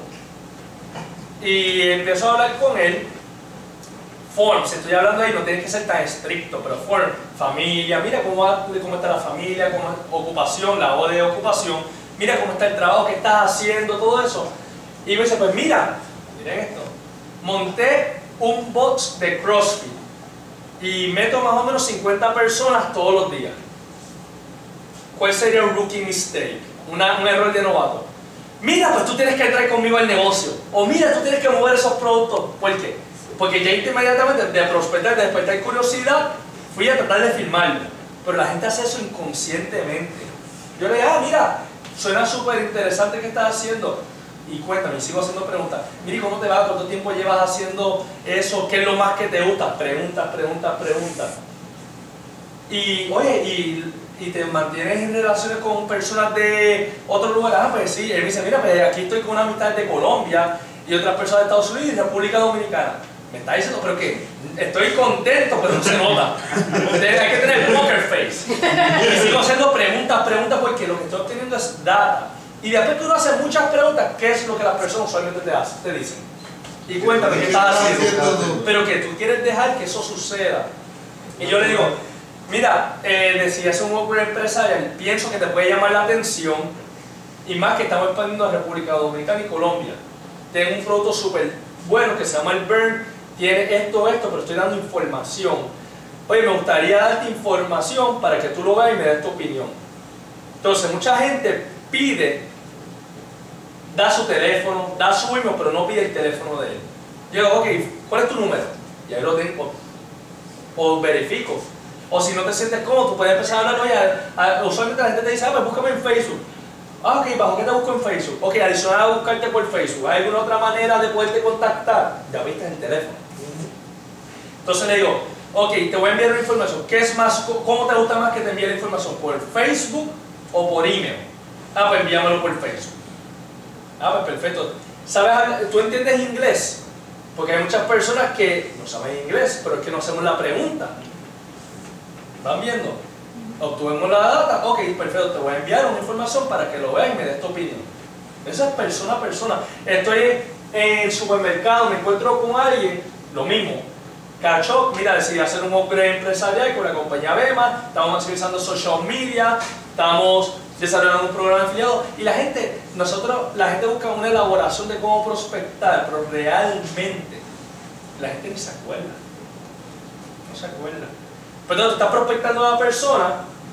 y empiezo a hablar con él, forms, estoy hablando ahí, no tiene que ser tan estricto, pero form, familia, mira cómo, va, cómo está la familia, cómo, ocupación, la hora de ocupación, mira cómo está el trabajo que estás haciendo, todo eso. Y me dice, pues mira, miren esto, monté un box de CrossFit y meto más o menos cincuenta personas todos los días. ¿Cuál sería un rookie mistake? Una, un error de novato. Mira, pues tú tienes que entrar conmigo al negocio. O mira, tú tienes que mover esos productos. ¿Por qué? Porque ya inmediatamente de prospectar, de despertar curiosidad, fui a tratar de filmarlo. Pero la gente hace eso inconscientemente. Yo le digo, ah, mira, suena súper interesante que estás haciendo. Y cuéntame, y sigo haciendo preguntas. Mira, ¿cómo te va? ¿Cuánto tiempo llevas haciendo eso? ¿Qué es lo más que te gusta? Preguntas, preguntas, preguntas. Y, oye, y... y te mantienes en relaciones con personas de otros lugares. Ah, pues sí, él me dice, mira, pues aquí estoy con una amistad de Colombia y otras personas de Estados Unidos y República Dominicana. Me está diciendo, pero que estoy contento, pero no se nota. Hay que tener poker face. Y sigo haciendo preguntas, preguntas, porque lo que estoy obteniendo es data. Y después que uno hace muchas preguntas, ¿qué es lo que las personas usualmente te hacen? Te dicen. Y cuéntame, ¿qué estás haciendo? Pero que tú quieres dejar que eso suceda. Y yo le digo, mira, eh, decías un Uber empresarial, pienso que te puede llamar la atención, y más que estamos expandiendo a República Dominicana y Colombia. Tengo un producto súper bueno que se llama el Burn, tiene esto, esto, pero estoy dando información. Oye, me gustaría darte información para que tú lo veas y me des tu opinión. Entonces, mucha gente pide, da su teléfono, da su email, pero no pide el teléfono de él. Yo digo, ok, ¿cuál es tu número? Y ahí lo tengo. O verifico. O si no te sientes cómodo, tú puedes empezar a hablar, oye, a, a, usualmente la gente te dice, ah, pues búscame en Facebook. Ah, ok, ¿bajo qué te busco en Facebook? Ok, adicional a buscarte por Facebook, ¿hay alguna otra manera de poderte contactar? Ya viste el teléfono. Entonces le digo, ok, te voy a enviar una información. ¿Qué es más, cómo te gusta más que te envíe la información? ¿Por Facebook o por email? Ah, pues envíamelo por Facebook. Ah, pues perfecto. ¿Sabes? ¿Tú entiendes inglés? Porque hay muchas personas que no saben inglés, pero es que no hacemos la pregunta. ¿Están viendo? Obtuvimos la data, ok, perfecto, te voy a enviar una información para que lo veas y me des tu opinión. Eso es persona a persona. Estoy en el supermercado, me encuentro con alguien, lo mismo. Cachó, mira, decidí hacer un upgrade empresarial con la compañía Bema, estamos utilizando social media, estamos desarrollando un programa de afiliados y la gente, nosotros, la gente busca una elaboración de cómo prospectar, pero realmente la gente ni se acuerda. No se acuerda. Pero tú estás prospectando a una persona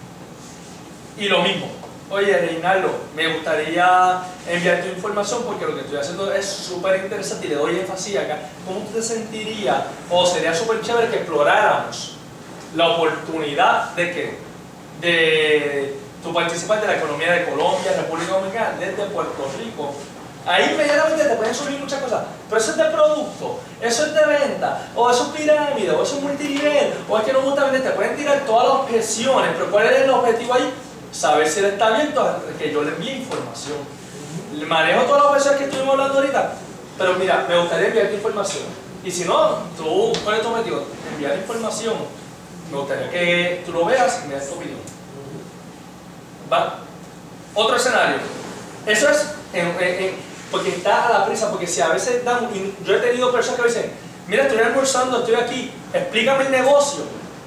y lo mismo. Oye, Reinaldo, me gustaría enviar tu información porque lo que estoy haciendo es súper interesante y le doy énfasis acá. ¿Cómo tú te sentirías? O sería súper chévere que exploráramos la oportunidad de que de tu participar de la economía de Colombia, República Dominicana, desde Puerto Rico. Ahí inmediatamente te pueden subir muchas cosas, pero eso es de producto, eso es de venta, o eso es pirámide, o eso es multinivel, o es que no gusta vender, te pueden tirar todas las objeciones, pero ¿cuál es el objetivo ahí? Saber si él está abierto a que yo le envíe información. Le manejo todas las objeciones que estuvimos hablando ahorita, pero mira, me gustaría enviarte información. Y si no, tú, ¿cuál es tu objetivo? Enviar información. Me gustaría que tú lo veas y me des tu opinión. ¿Va? Otro escenario. Eso es en, en, en, porque está a la prisa, porque si a veces damos, y yo he tenido personas que me dicen, mira, estoy almorzando, estoy aquí, explícame el negocio.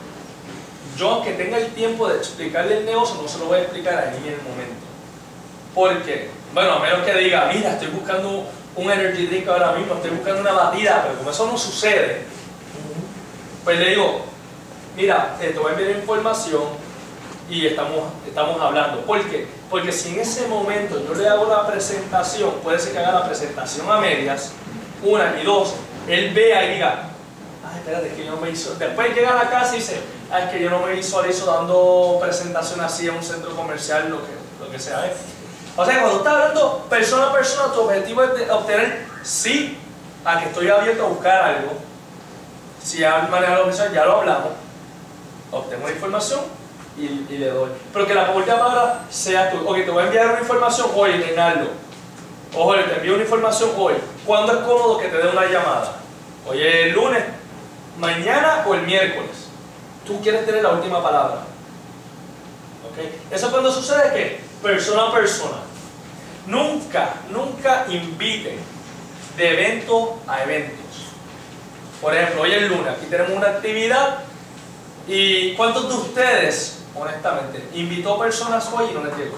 Yo, aunque tenga el tiempo de explicarle el negocio, no se lo voy a explicar ahí en el momento. ¿Por qué? Bueno, a menos que diga, mira, estoy buscando un energy drink ahora mismo, estoy buscando una batida, pero como eso no sucede, pues le digo, mira, te voy a enviar información y estamos, estamos hablando. ¿Por qué? Porque si en ese momento yo le hago la presentación, puede ser que haga la presentación a medias, una y dos, él vea y diga, ay, espérate, es que yo no me hizo. Después llega a la casa y dice, ay, es que yo no me visualizo dando presentación así en un centro comercial, lo que, lo que sea. ¿eh? O sea, cuando estás hablando persona a persona, tu objetivo es de obtener sí a que estoy abierto a buscar algo. Si ya maneja la opción, ya lo hablamos, obtengo la información y, y le doy. Pero que la última palabra sea tú. Ok, te voy a enviar una información hoy, Reinaldo. Ojo, te envío una información hoy. ¿Cuándo es cómodo que te dé una llamada? Hoy es el lunes, mañana o el miércoles. Tú quieres tener la última palabra. ¿Okay? Eso cuando sucede que persona a persona. Nunca, nunca inviten de evento a eventos. Por ejemplo, hoy es el lunes, aquí tenemos una actividad y ¿cuántos de ustedes, honestamente, invitó personas hoy y no les llegó?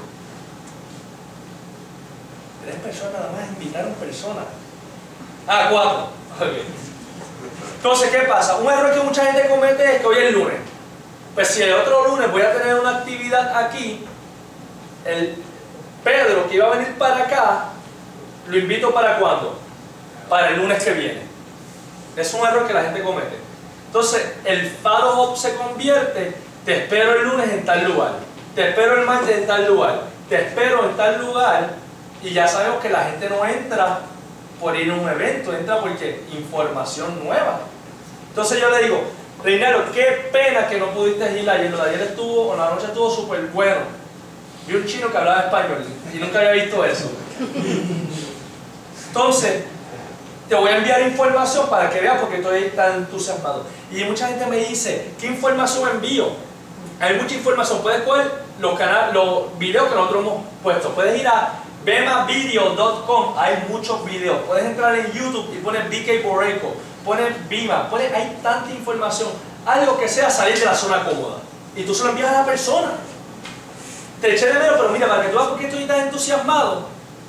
Tres personas nada más invitaron personas. Ah, cuatro. Okay. Entonces, ¿qué pasa? Un error que mucha gente comete es que hoy es el lunes. Pues si el otro lunes voy a tener una actividad aquí, el Pedro que iba a venir para acá, lo invito ¿para cuándo? Para el lunes que viene. Es un error que la gente comete. Entonces, el follow-up se convierte, te espero el lunes en tal lugar, te espero el martes en tal lugar, te espero en tal lugar, y ya sabemos que la gente no entra por ir a un evento, entra porque información nueva. Entonces yo le digo, Reinaldo, qué pena que no pudiste ir ayer, lo de ayer estuvo, o la noche estuvo súper bueno. Vi un chino que hablaba español y nunca había visto eso. Entonces, te voy a enviar información para que veas porque estoy tan entusiasmado. Y mucha gente me dice, ¿qué información envío? Hay mucha información, puedes coger los, canales, los videos que nosotros hemos puesto, puedes ir a bema video punto com, hay muchos videos, puedes entrar en YouTube y poner B K Borrego, poner Bima, poner, hay tanta información, algo que sea salir de la zona cómoda. Y tú se lo envías a la persona. Te eché de menos, pero mira, para que tú veas por qué estoy tan entusiasmado.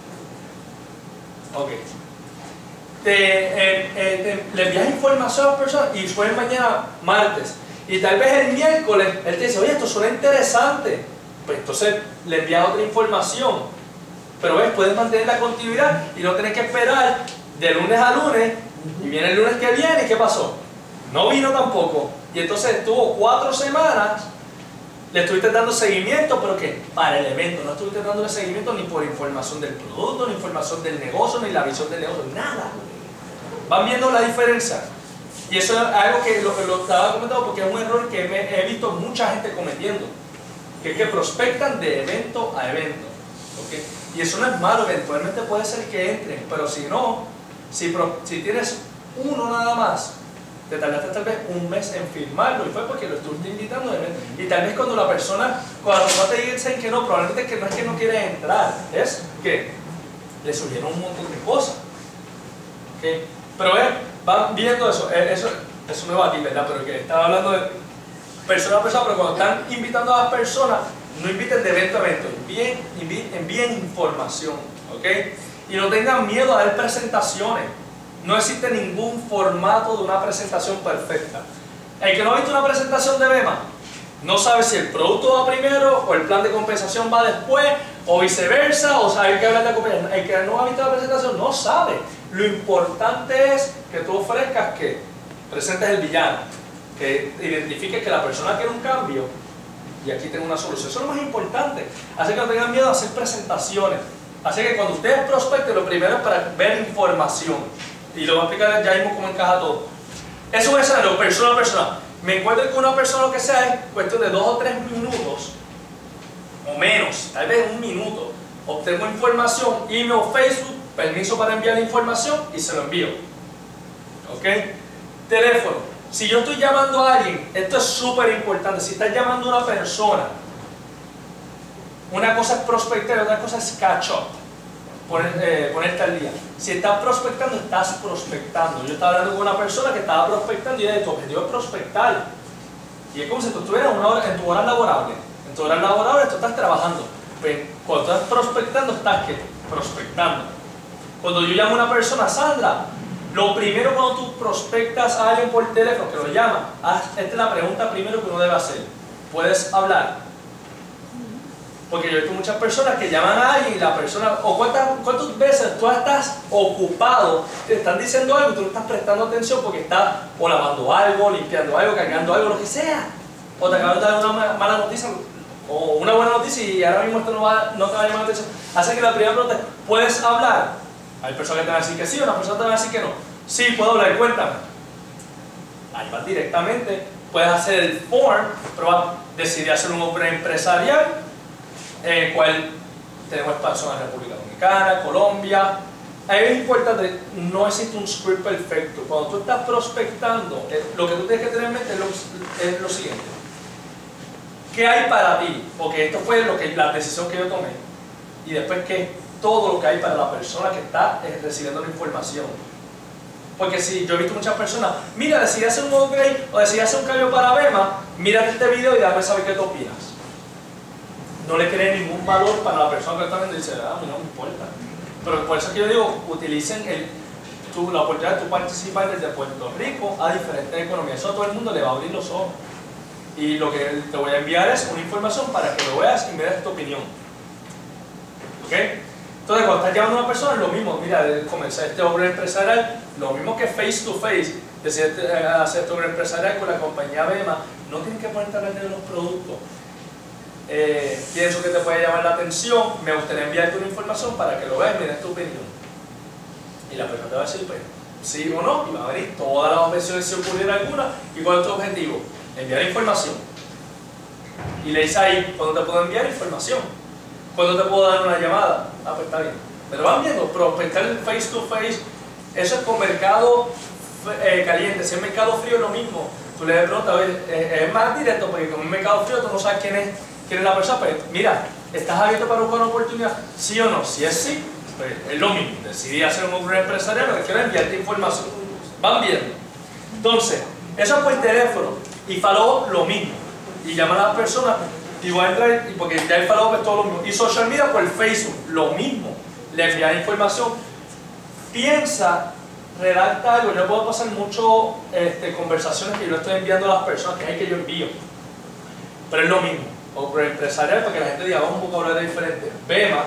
Ok. Te, eh, eh, te, le envías información a la persona y después mañana, martes. Y tal vez el miércoles, él te dice, oye, esto suena interesante. Pues entonces le envías otra información. Pero ves, puedes mantener la continuidad y no tener que esperar de lunes a lunes. Y viene el lunes que viene, ¿y qué pasó? No vino tampoco. Y entonces estuvo cuatro semanas, le estuviste dando seguimiento, pero ¿qué? Para el evento. No estuviste dándole seguimiento ni por información del producto, ni información del negocio, ni la visión del negocio, nada. ¿Van viendo la diferencia? Y eso es algo que lo, lo estaba comentando porque es un error que me, he visto mucha gente cometiendo. Que es que prospectan de evento a evento. ¿Okay? Y eso no es malo, eventualmente puede ser que entren, pero si no, si, pro, si tienes uno nada más, te tardaste tal vez un mes en firmarlo y fue porque lo estuviste invitando de evento. Y tal vez cuando la persona, cuando no te dicen que no, probablemente que no es que no quiere entrar, es que le surgieron un montón de cosas. ¿Okay? Pero eh, van viendo eso, eh, eso, eso no va a ti, ¿verdad? Pero que estaba hablando de persona a persona, pero cuando están invitando a las personas, no inviten de evento a evento, envíen, envíen, envíen información, ¿ok? Y no tengan miedo a dar presentaciones. No existe ningún formato de una presentación perfecta. El que no ha visto una presentación de BEMA, no sabe si el producto va primero o el plan de compensación va después, o viceversa, o sabe que hablar de compensación. El que no ha visto la presentación no sabe. Lo importante es que tú ofrezcas que presentes el villano, que identifiques que la persona quiere un cambio y aquí tengo una solución. Eso es lo más importante. Así que no tengan miedo a hacer presentaciones. Así que cuando ustedes prospecten, lo primero es para ver información. Y lo voy a explicar ya mismo cómo encaja todo. Eso es un escenario, persona a persona. Me encuentro con una persona, lo que sea, es cuestión de dos o tres minutos, o menos, tal vez un minuto. Obtengo información, email, Facebook, permiso para enviar la información y se lo envío. ¿Ok? Teléfono. Si yo estoy llamando a alguien, esto es súper importante. Si estás llamando a una persona, una cosa es prospectar y otra cosa es catch up. Poner, eh, ponerte al día. Si estás prospectando, estás prospectando. Yo estaba hablando con una persona que estaba prospectando y de tu objetivo es prospectar. Y es como si tú estuvieras una hora, en tu hora laborable. En tu hora laborable tú estás trabajando. Pues, cuando estás prospectando, estás ¿qué? Prospectando. Cuando yo llamo a una persona, Sandra, lo primero cuando tú prospectas a alguien por teléfono, que lo llama, haz, esta es la pregunta primero que uno debe hacer. ¿Puedes hablar? Porque yo he visto muchas personas que llaman a alguien y la persona, o cuántas, cuántas veces tú estás ocupado, te están diciendo algo y tú no estás prestando atención porque estás o lavando algo, limpiando algo, cargando algo, lo que sea. O te acaban de dar una mala noticia o una buena noticia y ahora mismo esto no, va, no te va a llamar la atención. Así que la primera pregunta es, ¿puedes hablar? Hay personas que te van a decir que sí, otras personas te van a decir que no. Sí, puedo hablar, cuéntame. Ahí vas directamente, puedes hacer el form, pero decidí hacer un open empresarial, en el cual tenemos expansión en República Dominicana, Colombia. Ahí es importante, no existe un script perfecto. Cuando tú estás prospectando, lo que tú tienes que tener en mente es lo, es lo siguiente. ¿Qué hay para ti? Porque esto fue lo que, la decisión que yo tomé. Y después, ¿qué es todo lo que hay para la persona que está eh, recibiendo la información? Porque si yo he visto muchas personas, mira, decidí hacer un upgrade o decidí hacer un cambio para BEMA, mírate este video y dame saber qué tú opinas. No le cree ningún valor para la persona que está viendo y dice, ah, a mí no me importa. Pero por eso es que yo digo, utilicen el, tu, la oportunidad de tu participar desde Puerto Rico a diferentes economías. Eso a todo el mundo le va a abrir los ojos. Y lo que te voy a enviar es una información para que lo veas y me des tu opinión. ¿Ok? Entonces, cuando estás llamando a una persona, es lo mismo. Mira, comenzar este obra empresarial, lo mismo que face to face, decir hacer este obra empresarial con la compañía BEMA, no tienes que ponerte a hablar de los productos. Eh, pienso que te puede llamar la atención, me gustaría enviarte una información para que lo veas y me des tu opinión. Y la persona te va a decir, pues, sí o no, y va a venir todas las objeciones si ocurriera alguna, y cuál es tu objetivo, enviar información. Y le dice ahí, ¿cuándo te puedo enviar información? ¿Cuándo te puedo dar una llamada? Ah, pues está bien. Pero van viendo, prospectar face to face, eso es con mercado eh, caliente. Si es mercado frío es lo mismo. Tú le preguntas, eh, es más directo, porque con un mercado frío tú no sabes quién es, quién es la persona. Pues mira, ¿estás abierto para buscar una oportunidad? ¿Sí o no? Si es sí, pues es lo mismo. Decidí hacer un upgrade empresarial, lo que quiero es enviarte información. Van viendo. Entonces, eso es por teléfono. Y follow lo mismo. Y llama a las personas. Y voy a entrar, porque ya el follow es todo lo mismo. Y social media por Facebook, lo mismo. Le enviar información. Piensa, redacta algo. Yo puedo pasar mucho este, conversaciones que yo estoy enviando a las personas, que hay que yo envío. Pero es lo mismo. O por empresarial, para que la gente diga, vamos a un vocabulario diferente. BEMA,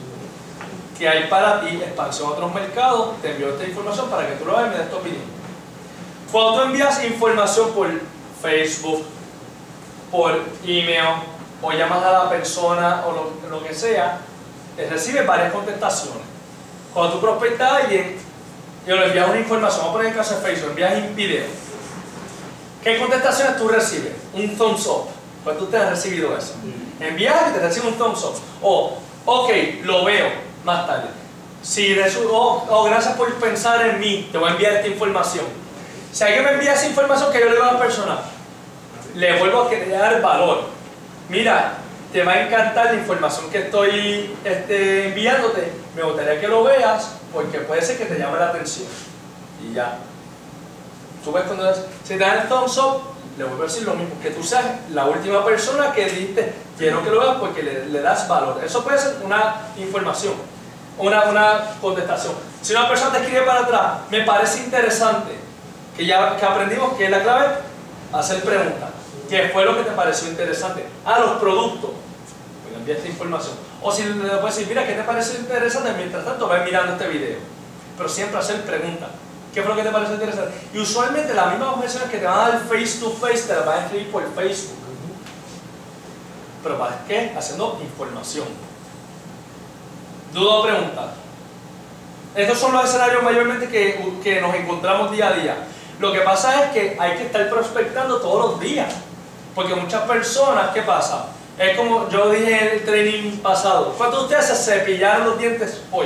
que hay para ti, expansión a otros mercados, te envío esta información para que tú lo veas y me des tu opinión. Cuando tú envías información por Facebook, por email, o llamas a la persona, o lo, lo que sea, recibes varias contestaciones. Cuando tú prospectas a alguien y le envías una información, vamos a poner el caso de Facebook, envías un video. ¿Qué contestaciones tú recibes? Un thumbs up. ¿Cuánto usted ha recibido eso? Envías y te recibe un thumbs up. O, ok, lo veo más tarde. Si oh, oh, gracias por pensar en mí, te voy a enviar esta información. Si alguien me envía esa información que yo le digo a la persona, le vuelvo a crear valor. Mira, te va a encantar la información que estoy este, enviándote. Me gustaría que lo veas porque puede ser que te llame la atención. Y ya. Tú ves cuando si te dan el thumbs up, le vuelvo a decir lo mismo, que tú seas la última persona que dijiste, quiero que lo veas porque le, le das valor. Eso puede ser una información, una, una contestación. Si una persona te escribe para atrás, me parece interesante, que ya que aprendimos que es la clave, hacer preguntas. ¿Qué fue lo que te pareció interesante? A los productos, pues envía esta información. O si le puedes decir, mira, ¿qué te parece interesante? Mientras tanto, ves mirando este video. Pero siempre hacer preguntas. ¿Qué fue lo que te pareció interesante? Y usualmente las mismas objeciones que te van a dar face to face te las van a escribir por Facebook. Pero ¿para qué? Haciendo información. ¿Duda o pregunta? Estos son los escenarios mayormente que, que nos encontramos día a día. Lo que pasa es que hay que estar prospectando todos los días. Porque muchas personas, ¿qué pasa? Es como yo dije en el training pasado. ¿Cuántos de ustedes se cepillaron los dientes hoy?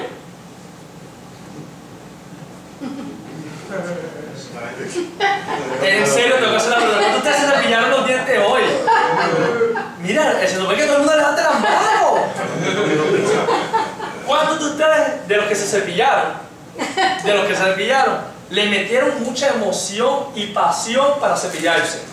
En serio, tengo que hacer la pregunta. ¿Cuántos de ustedes se cepillaron los dientes hoy? Mira, se supone que todo el mundo levante las manos. ¿Cuántos de ustedes, de los que se cepillaron, de los que se cepillaron, le metieron mucha emoción y pasión para cepillarse?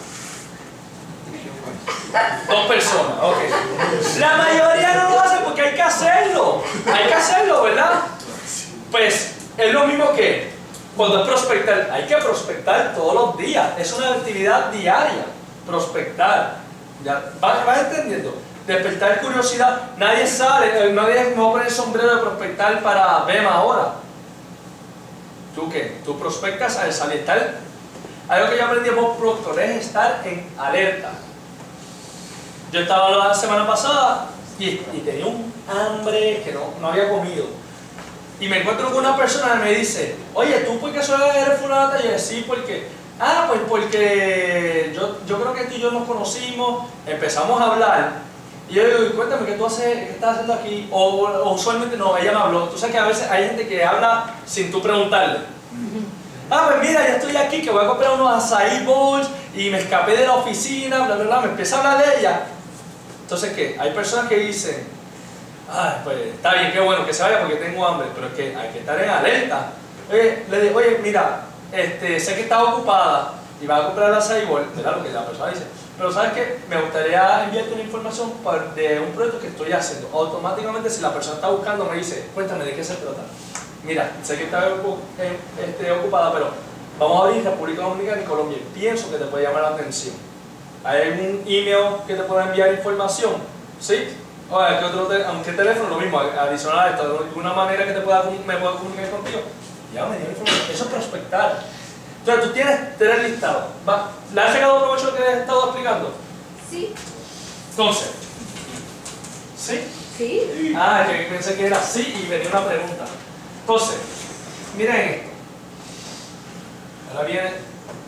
Dos personas, ok. La mayoría no lo hace porque hay que hacerlo. Hay que hacerlo, ¿verdad? Pues es lo mismo que cuando es prospectar. Hay que prospectar todos los días. Es una actividad diaria. Prospectar. ¿Ya? ¿Vas, vas entendiendo? Despertar curiosidad. Nadie sale, nadie me va a poner el sombrero de prospectar para B E M ahora. ¿Tú qué? Tú prospectas al salir. Estar, algo que yo aprendí como productor es estar en alerta. Yo estaba la semana pasada y, y tenía un hambre que no, no había comido. Y me encuentro con una persona que me dice, oye, ¿tú por qué solo eres fulana? Y yo, sí, porque, ah, pues porque yo, yo creo que tú y yo nos conocimos, empezamos a hablar. Y yo digo, cuéntame, ¿qué tú haces, qué estás haciendo aquí? O, o usualmente no, ella me habló. Tú sabes que a veces hay gente que habla sin tú preguntarle. Ah, pues mira, ya estoy aquí, que voy a comprar unos açaí bowls y me escapé de la oficina, bla, bla, bla. Me empieza a hablar de ella. Entonces, ¿qué? Hay personas que dicen, ah, pues está bien, qué bueno que se vaya porque tengo hambre, pero es que hay que estar en alerta. Oye, le digo, oye, mira, este, sé que estás ocupada y vas a comprar el açaí bowl, ¿verdad? Lo que la persona dice. Pero ¿sabes qué? Me gustaría enviarte una información de un proyecto que estoy haciendo. Automáticamente, si la persona está buscando, me dice, cuéntame de qué se trata. Mira, sé que estás este, ocupada, pero vamos a abrir República Dominicana y Colombia. Pienso que te puede llamar la atención. ¿Hay algún email que te pueda enviar información? ¿Sí? O ¿qué otro te, aunque teléfono, lo mismo, adicional a esto, de alguna manera que te pueda, me pueda comunicar contigo. Ya me dio información. Eso es prospectar. Entonces tú tienes tres listados. ¿Va? ¿Le has llegado provecho lo que les he estado explicando? Sí. Entonces, ¿sí? Sí. Ah, que pensé que era sí y venía una pregunta. Entonces, miren esto. Ahora viene.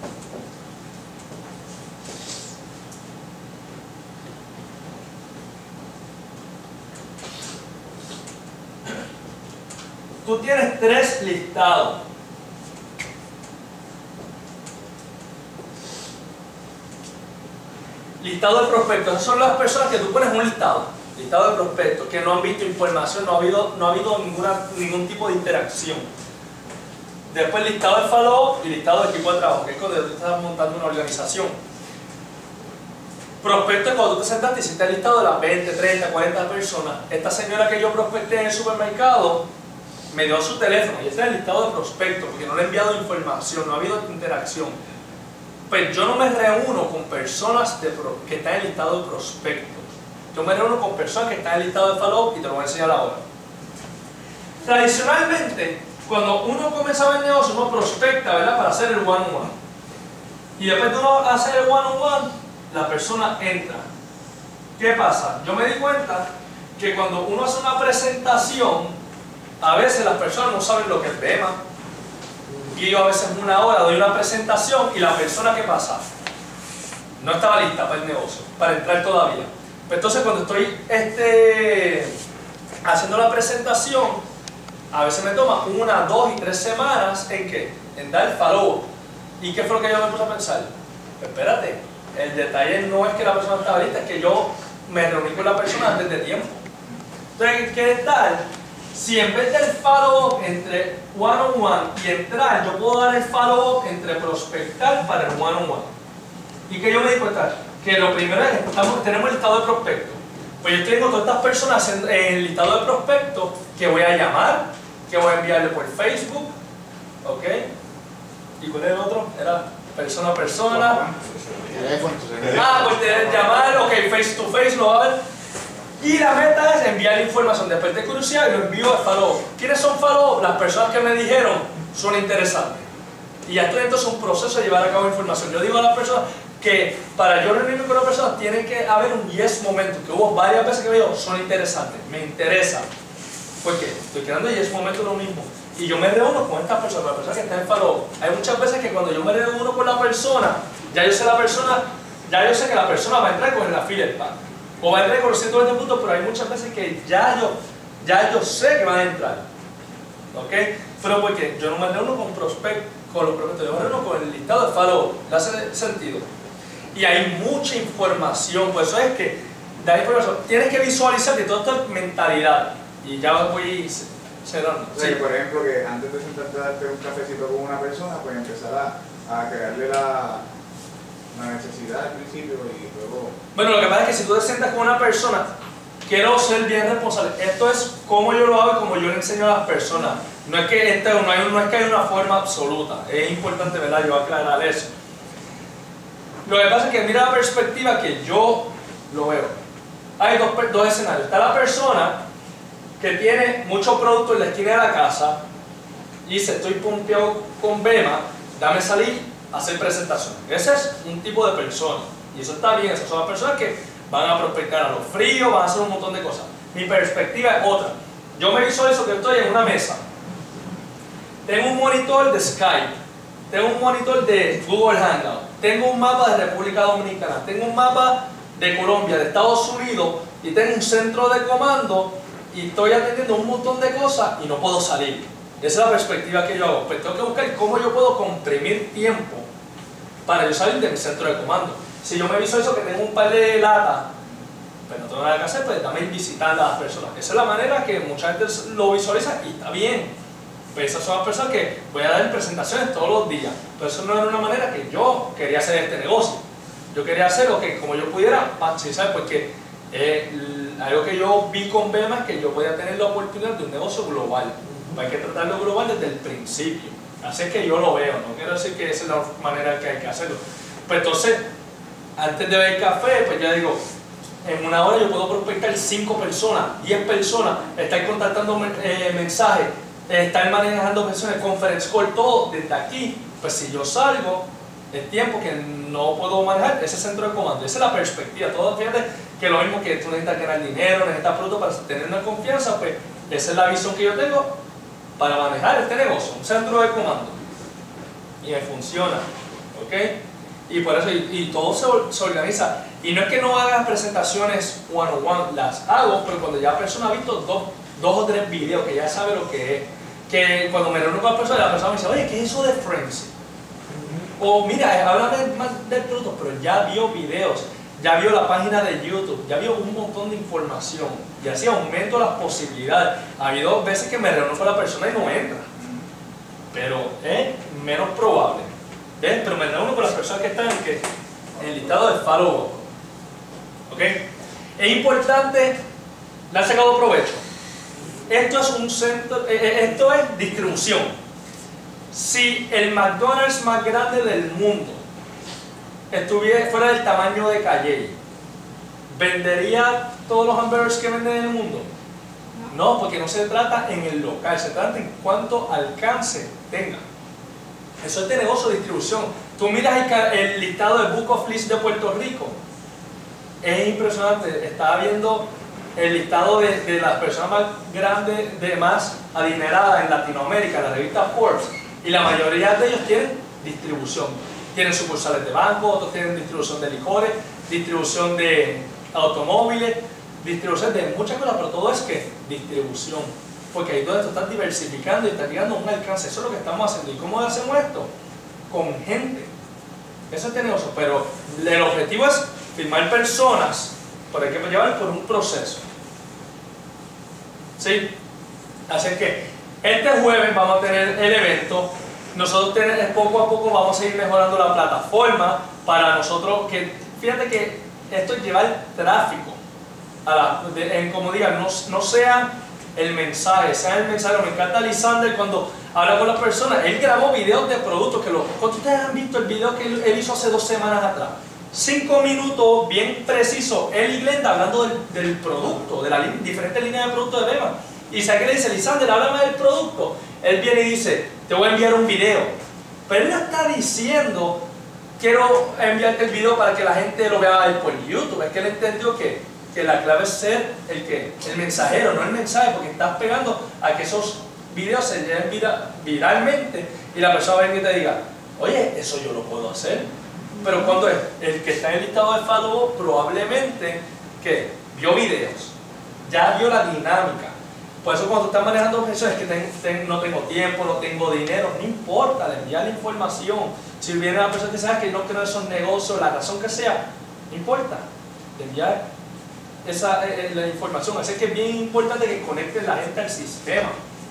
Tú tienes tres listados. Listado de prospectos. Esas son las personas que tú pones un listado. Listado de prospectos que no han visto información, no ha habido, no ha habido ninguna, ningún tipo de interacción. Después listado de follow-up y listado de equipo de trabajo, que es cuando tú estás montando una organización. Prospecto es cuando tú te sentaste y hiciste el listado de las veinte, treinta, cuarenta personas. Esta señora que yo prospecté en el supermercado me dio su teléfono y este es el listado de prospectos porque no le he enviado información, no ha habido interacción. Pues yo no me reúno con personas de pro, que están en el listado de prospectos. Yo me reúno con personas que están en el listado de follow-up y te lo voy a enseñar ahora. Tradicionalmente, cuando uno comenzaba el negocio, uno prospecta, ¿verdad? Para hacer el one-on-one. Y después de uno hacer el one-on-one, la persona entra. ¿Qué pasa? Yo me di cuenta que cuando uno hace una presentación, a veces las personas no saben lo que es B E M A. Guío a veces una hora, doy una presentación y la persona, ¿qué pasa? No estaba lista para el negocio, para entrar todavía. Entonces cuando estoy este, haciendo la presentación, a veces me toma una, dos y tres semanas en qué, en dar el follow-up. ¿Y qué fue lo que yo me puse a pensar? Espérate, el detalle no es que la persona estaba lista, es que yo me reuní con la persona desde tiempo. Entonces, ¿qué tal? Si en vez del follow-up entre one-on-one y entrar, yo puedo dar el follow-up entre prospectar para el one-on-one. ¿Y que yo me di cuenta? Que lo primero es que estamos, tenemos el listado de prospectos. Pues yo tengo todas estas personas en, en el listado de prospectos que voy a llamar, que voy a enviarle por Facebook, ¿ok? ¿Y cuál era el otro? Era persona a persona. Ah, pues de llamar, ok, face to face, lo va a ver. Y la meta es enviar información, después de curiosidad y lo envío a follow. ¿Quiénes son follow? Las personas que me dijeron son interesantes. Y ya estoy entonces un proceso de llevar a cabo información. Yo digo a las personas que para yo reunirme con las personas tiene que haber un yes momento, que hubo varias veces que me dijo, son interesantes, me interesa. ¿Por qué? Estoy creando yes momento lo mismo. Y yo me reúno con estas personas, las personas que están en follow. Hay muchas veces que cuando yo me reúno con la persona, ya yo sé la persona, ya yo sé que la persona va a entrar con el affiliate pack. O va a entrar con los ciento veinte puntos, pero hay muchas veces que ya yo, ya yo sé que van a entrar. ¿Ok? Pero porque yo no me reúno con prospect, con los prospectos, yo me reúno con el listado de follow. ¿Le hace sentido? Y hay mucha información, por eso es que da información. Tienes que visualizar que todo esto es mentalidad. Y ya voy cerrando. O sea, sí. Por ejemplo, que antes de sentarte a darte un cafecito con una persona, pues empezar a, a crearle la, la necesidad al principio y luego... Bueno, lo que pasa es que si tú te sientas con una persona, quiero ser bien responsable. Esto es como yo lo hago y como yo le enseño a las personas. No es que, este, no hay, no es que hay una forma absoluta. Es importante, ¿verdad? Yo aclarar eso. Lo que pasa es que mira la perspectiva que yo lo veo. Hay dos, dos escenarios. Está la persona que tiene muchos productos en la esquina de la casa y dice, estoy pompeado con B E M A, dame salir a hacer presentaciones. Ese es un tipo de persona. Y eso está bien. Esas son las personas que van a prospectar a los fríos, van a hacer un montón de cosas. Mi perspectiva es otra. Yo me visualizo que estoy en una mesa. Tengo un monitor de Skype. Tengo un monitor de Google Hangout. Tengo un mapa de República Dominicana. Tengo un mapa de Colombia, de Estados Unidos. Y tengo un centro de comando. Y estoy atendiendo un montón de cosas y no puedo salir. Esa es la perspectiva que yo hago. Pues tengo que buscar cómo yo puedo comprimir tiempo para yo salir de mi centro de comando. Si yo me visualizo que tengo un par de latas, pues no tengo nada que hacer, pues dame visitar a las personas. Esa es la manera que mucha gente lo visualiza y está bien. Pues esas son las personas que voy a dar presentaciones todos los días. Pero eso no era una manera que yo quería hacer este negocio. Yo quería hacerlo que como yo pudiera maximizar, porque eh, algo que yo vi con B E M A es que yo podía tener la oportunidad de un negocio global. Hay que tratarlo global desde el principio. Así es que yo lo veo, no quiero decir que esa es la manera que hay que hacerlo. Pues entonces, antes de beber café, pues ya digo, en una hora yo puedo prospectar cinco personas, diez personas, estar contactando eh, mensajes, estar manejando personas, conference call, todo desde aquí. Pues si yo salgo, el tiempo que no puedo manejar, ese centro de comando, esa es la perspectiva. Todo, fíjate que lo mismo que tú necesitas ganar dinero, necesitas producto para tener una confianza, pues esa es la visión que yo tengo para manejar este negocio, un centro de comando. Y me funciona, ¿ok? Y por eso, y, y todo se, se organiza. Y no es que no hagas presentaciones one on one, las hago, pero cuando ya la persona ha visto dos, dos o tres videos, que ya sabe lo que es. Que cuando me reúno con la persona, la persona me dice, oye, ¿qué es eso de Frenzy? O mira, háblame más del producto, pero ya vio videos, ya vio la página de YouTube, ya vio un montón de información. Y así aumento las posibilidades. Ha habido veces que me reúno con la persona y no entra. Pero es menos probable. ¿Ves? Pero me reúno con las personas que están en, que, en el listado de follow-up. ¿Ok? Es importante, le ha sacado provecho. Esto es un centro, eh, esto es distribución. Si el McDonald's más grande del mundo estuviera fuera del tamaño de Calle, ¿vendería todos los hamburgers que venden en el mundo? No, porque no se trata en el local, se trata en cuánto alcance tenga. Eso es de negocio de distribución. tú miras el, ca- el listado de Book of List de Puerto Rico, es impresionante. Estaba viendo el listado de, de las personas más grandes, de más adineradas en Latinoamérica, la revista Forbes, y la mayoría de ellos tienen distribución. Tienen sucursales de banco, otros tienen distribución de licores, distribución de automóviles, distribución de muchas cosas, pero todo es que distribución. Porque ahí es donde tú estás diversificando y estás llegando a un alcance. Eso es lo que estamos haciendo. ¿Y cómo hacemos esto? Con gente. Eso es negocio, pero el objetivo es firmar personas, pero hay que llevar por un proceso. ¿Sí? Así que este jueves vamos a tener el evento. Nosotros tener, poco a poco vamos a ir mejorando la plataforma para nosotros, que fíjate que esto es llevar tráfico a la, de, en, como digan, no, no sea el mensaje, sea el mensaje. Me encanta Lisander cuando habla con las personas. Él grabó videos de productos que los, ¿cuántos ustedes han visto el video que él, él hizo hace dos semanas atrás? Cinco minutos bien preciso, él y Glenda hablando del, del producto, de las diferentes líneas de productos de Bema. Y si alguien le dice, Lisander, háblame del producto, él viene y dice, te voy a enviar un video. Pero él no está diciendo, quiero enviarte el video para que la gente lo vea por YouTube. Es que él entendió que, que la clave es ser el, que, el mensajero, no el mensaje, porque estás pegando a que esos videos se lleven vira, viralmente y la persona venga y te diga, oye, eso yo lo puedo hacer. Pero cuando es el que está en el listado de follow, probablemente que vio videos, ya vio la dinámica. Por eso cuando tú estás manejando eso es que ten, ten, no tengo tiempo, no tengo dinero, no importa, le envías la información. Si viene una persona que sabe que no quiere esos negocios, la razón que sea, no importa, le enviar esa eh, la información. Así que es bien importante que conecten la gente al sistema.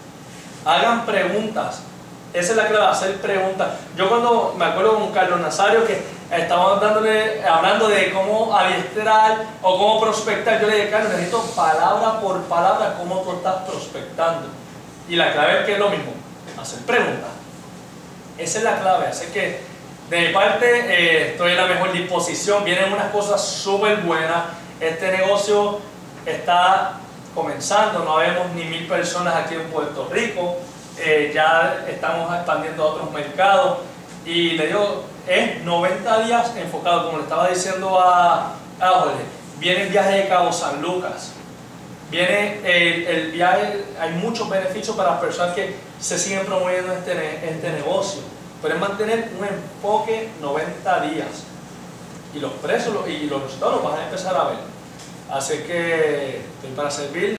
Hagan preguntas. Esa es la clave, hacer preguntas. Yo cuando me acuerdo con Carlos Nazario que estábamos dándole, hablando de cómo adiestrar o cómo prospectar, yo le dije, Carlos, necesito palabra por palabra cómo tú estás prospectando. Y la clave es que es lo mismo, hacer preguntas. Esa es la clave. Así que de mi parte eh, estoy en la mejor disposición. Vienen unas cosas súper buenas. Este negocio está comenzando, no vemos ni mil personas aquí en Puerto Rico. Eh, ya estamos expandiendo a otros mercados y le digo, es noventa días enfocado, como le estaba diciendo a, a Jorge. Viene el viaje de Cabo San Lucas, viene el, el viaje, hay muchos beneficios para las personas que se siguen promoviendo este, este negocio, pero es mantener un enfoque noventa días y los precios y los resultados los van a empezar a ver. Así que estoy para servir.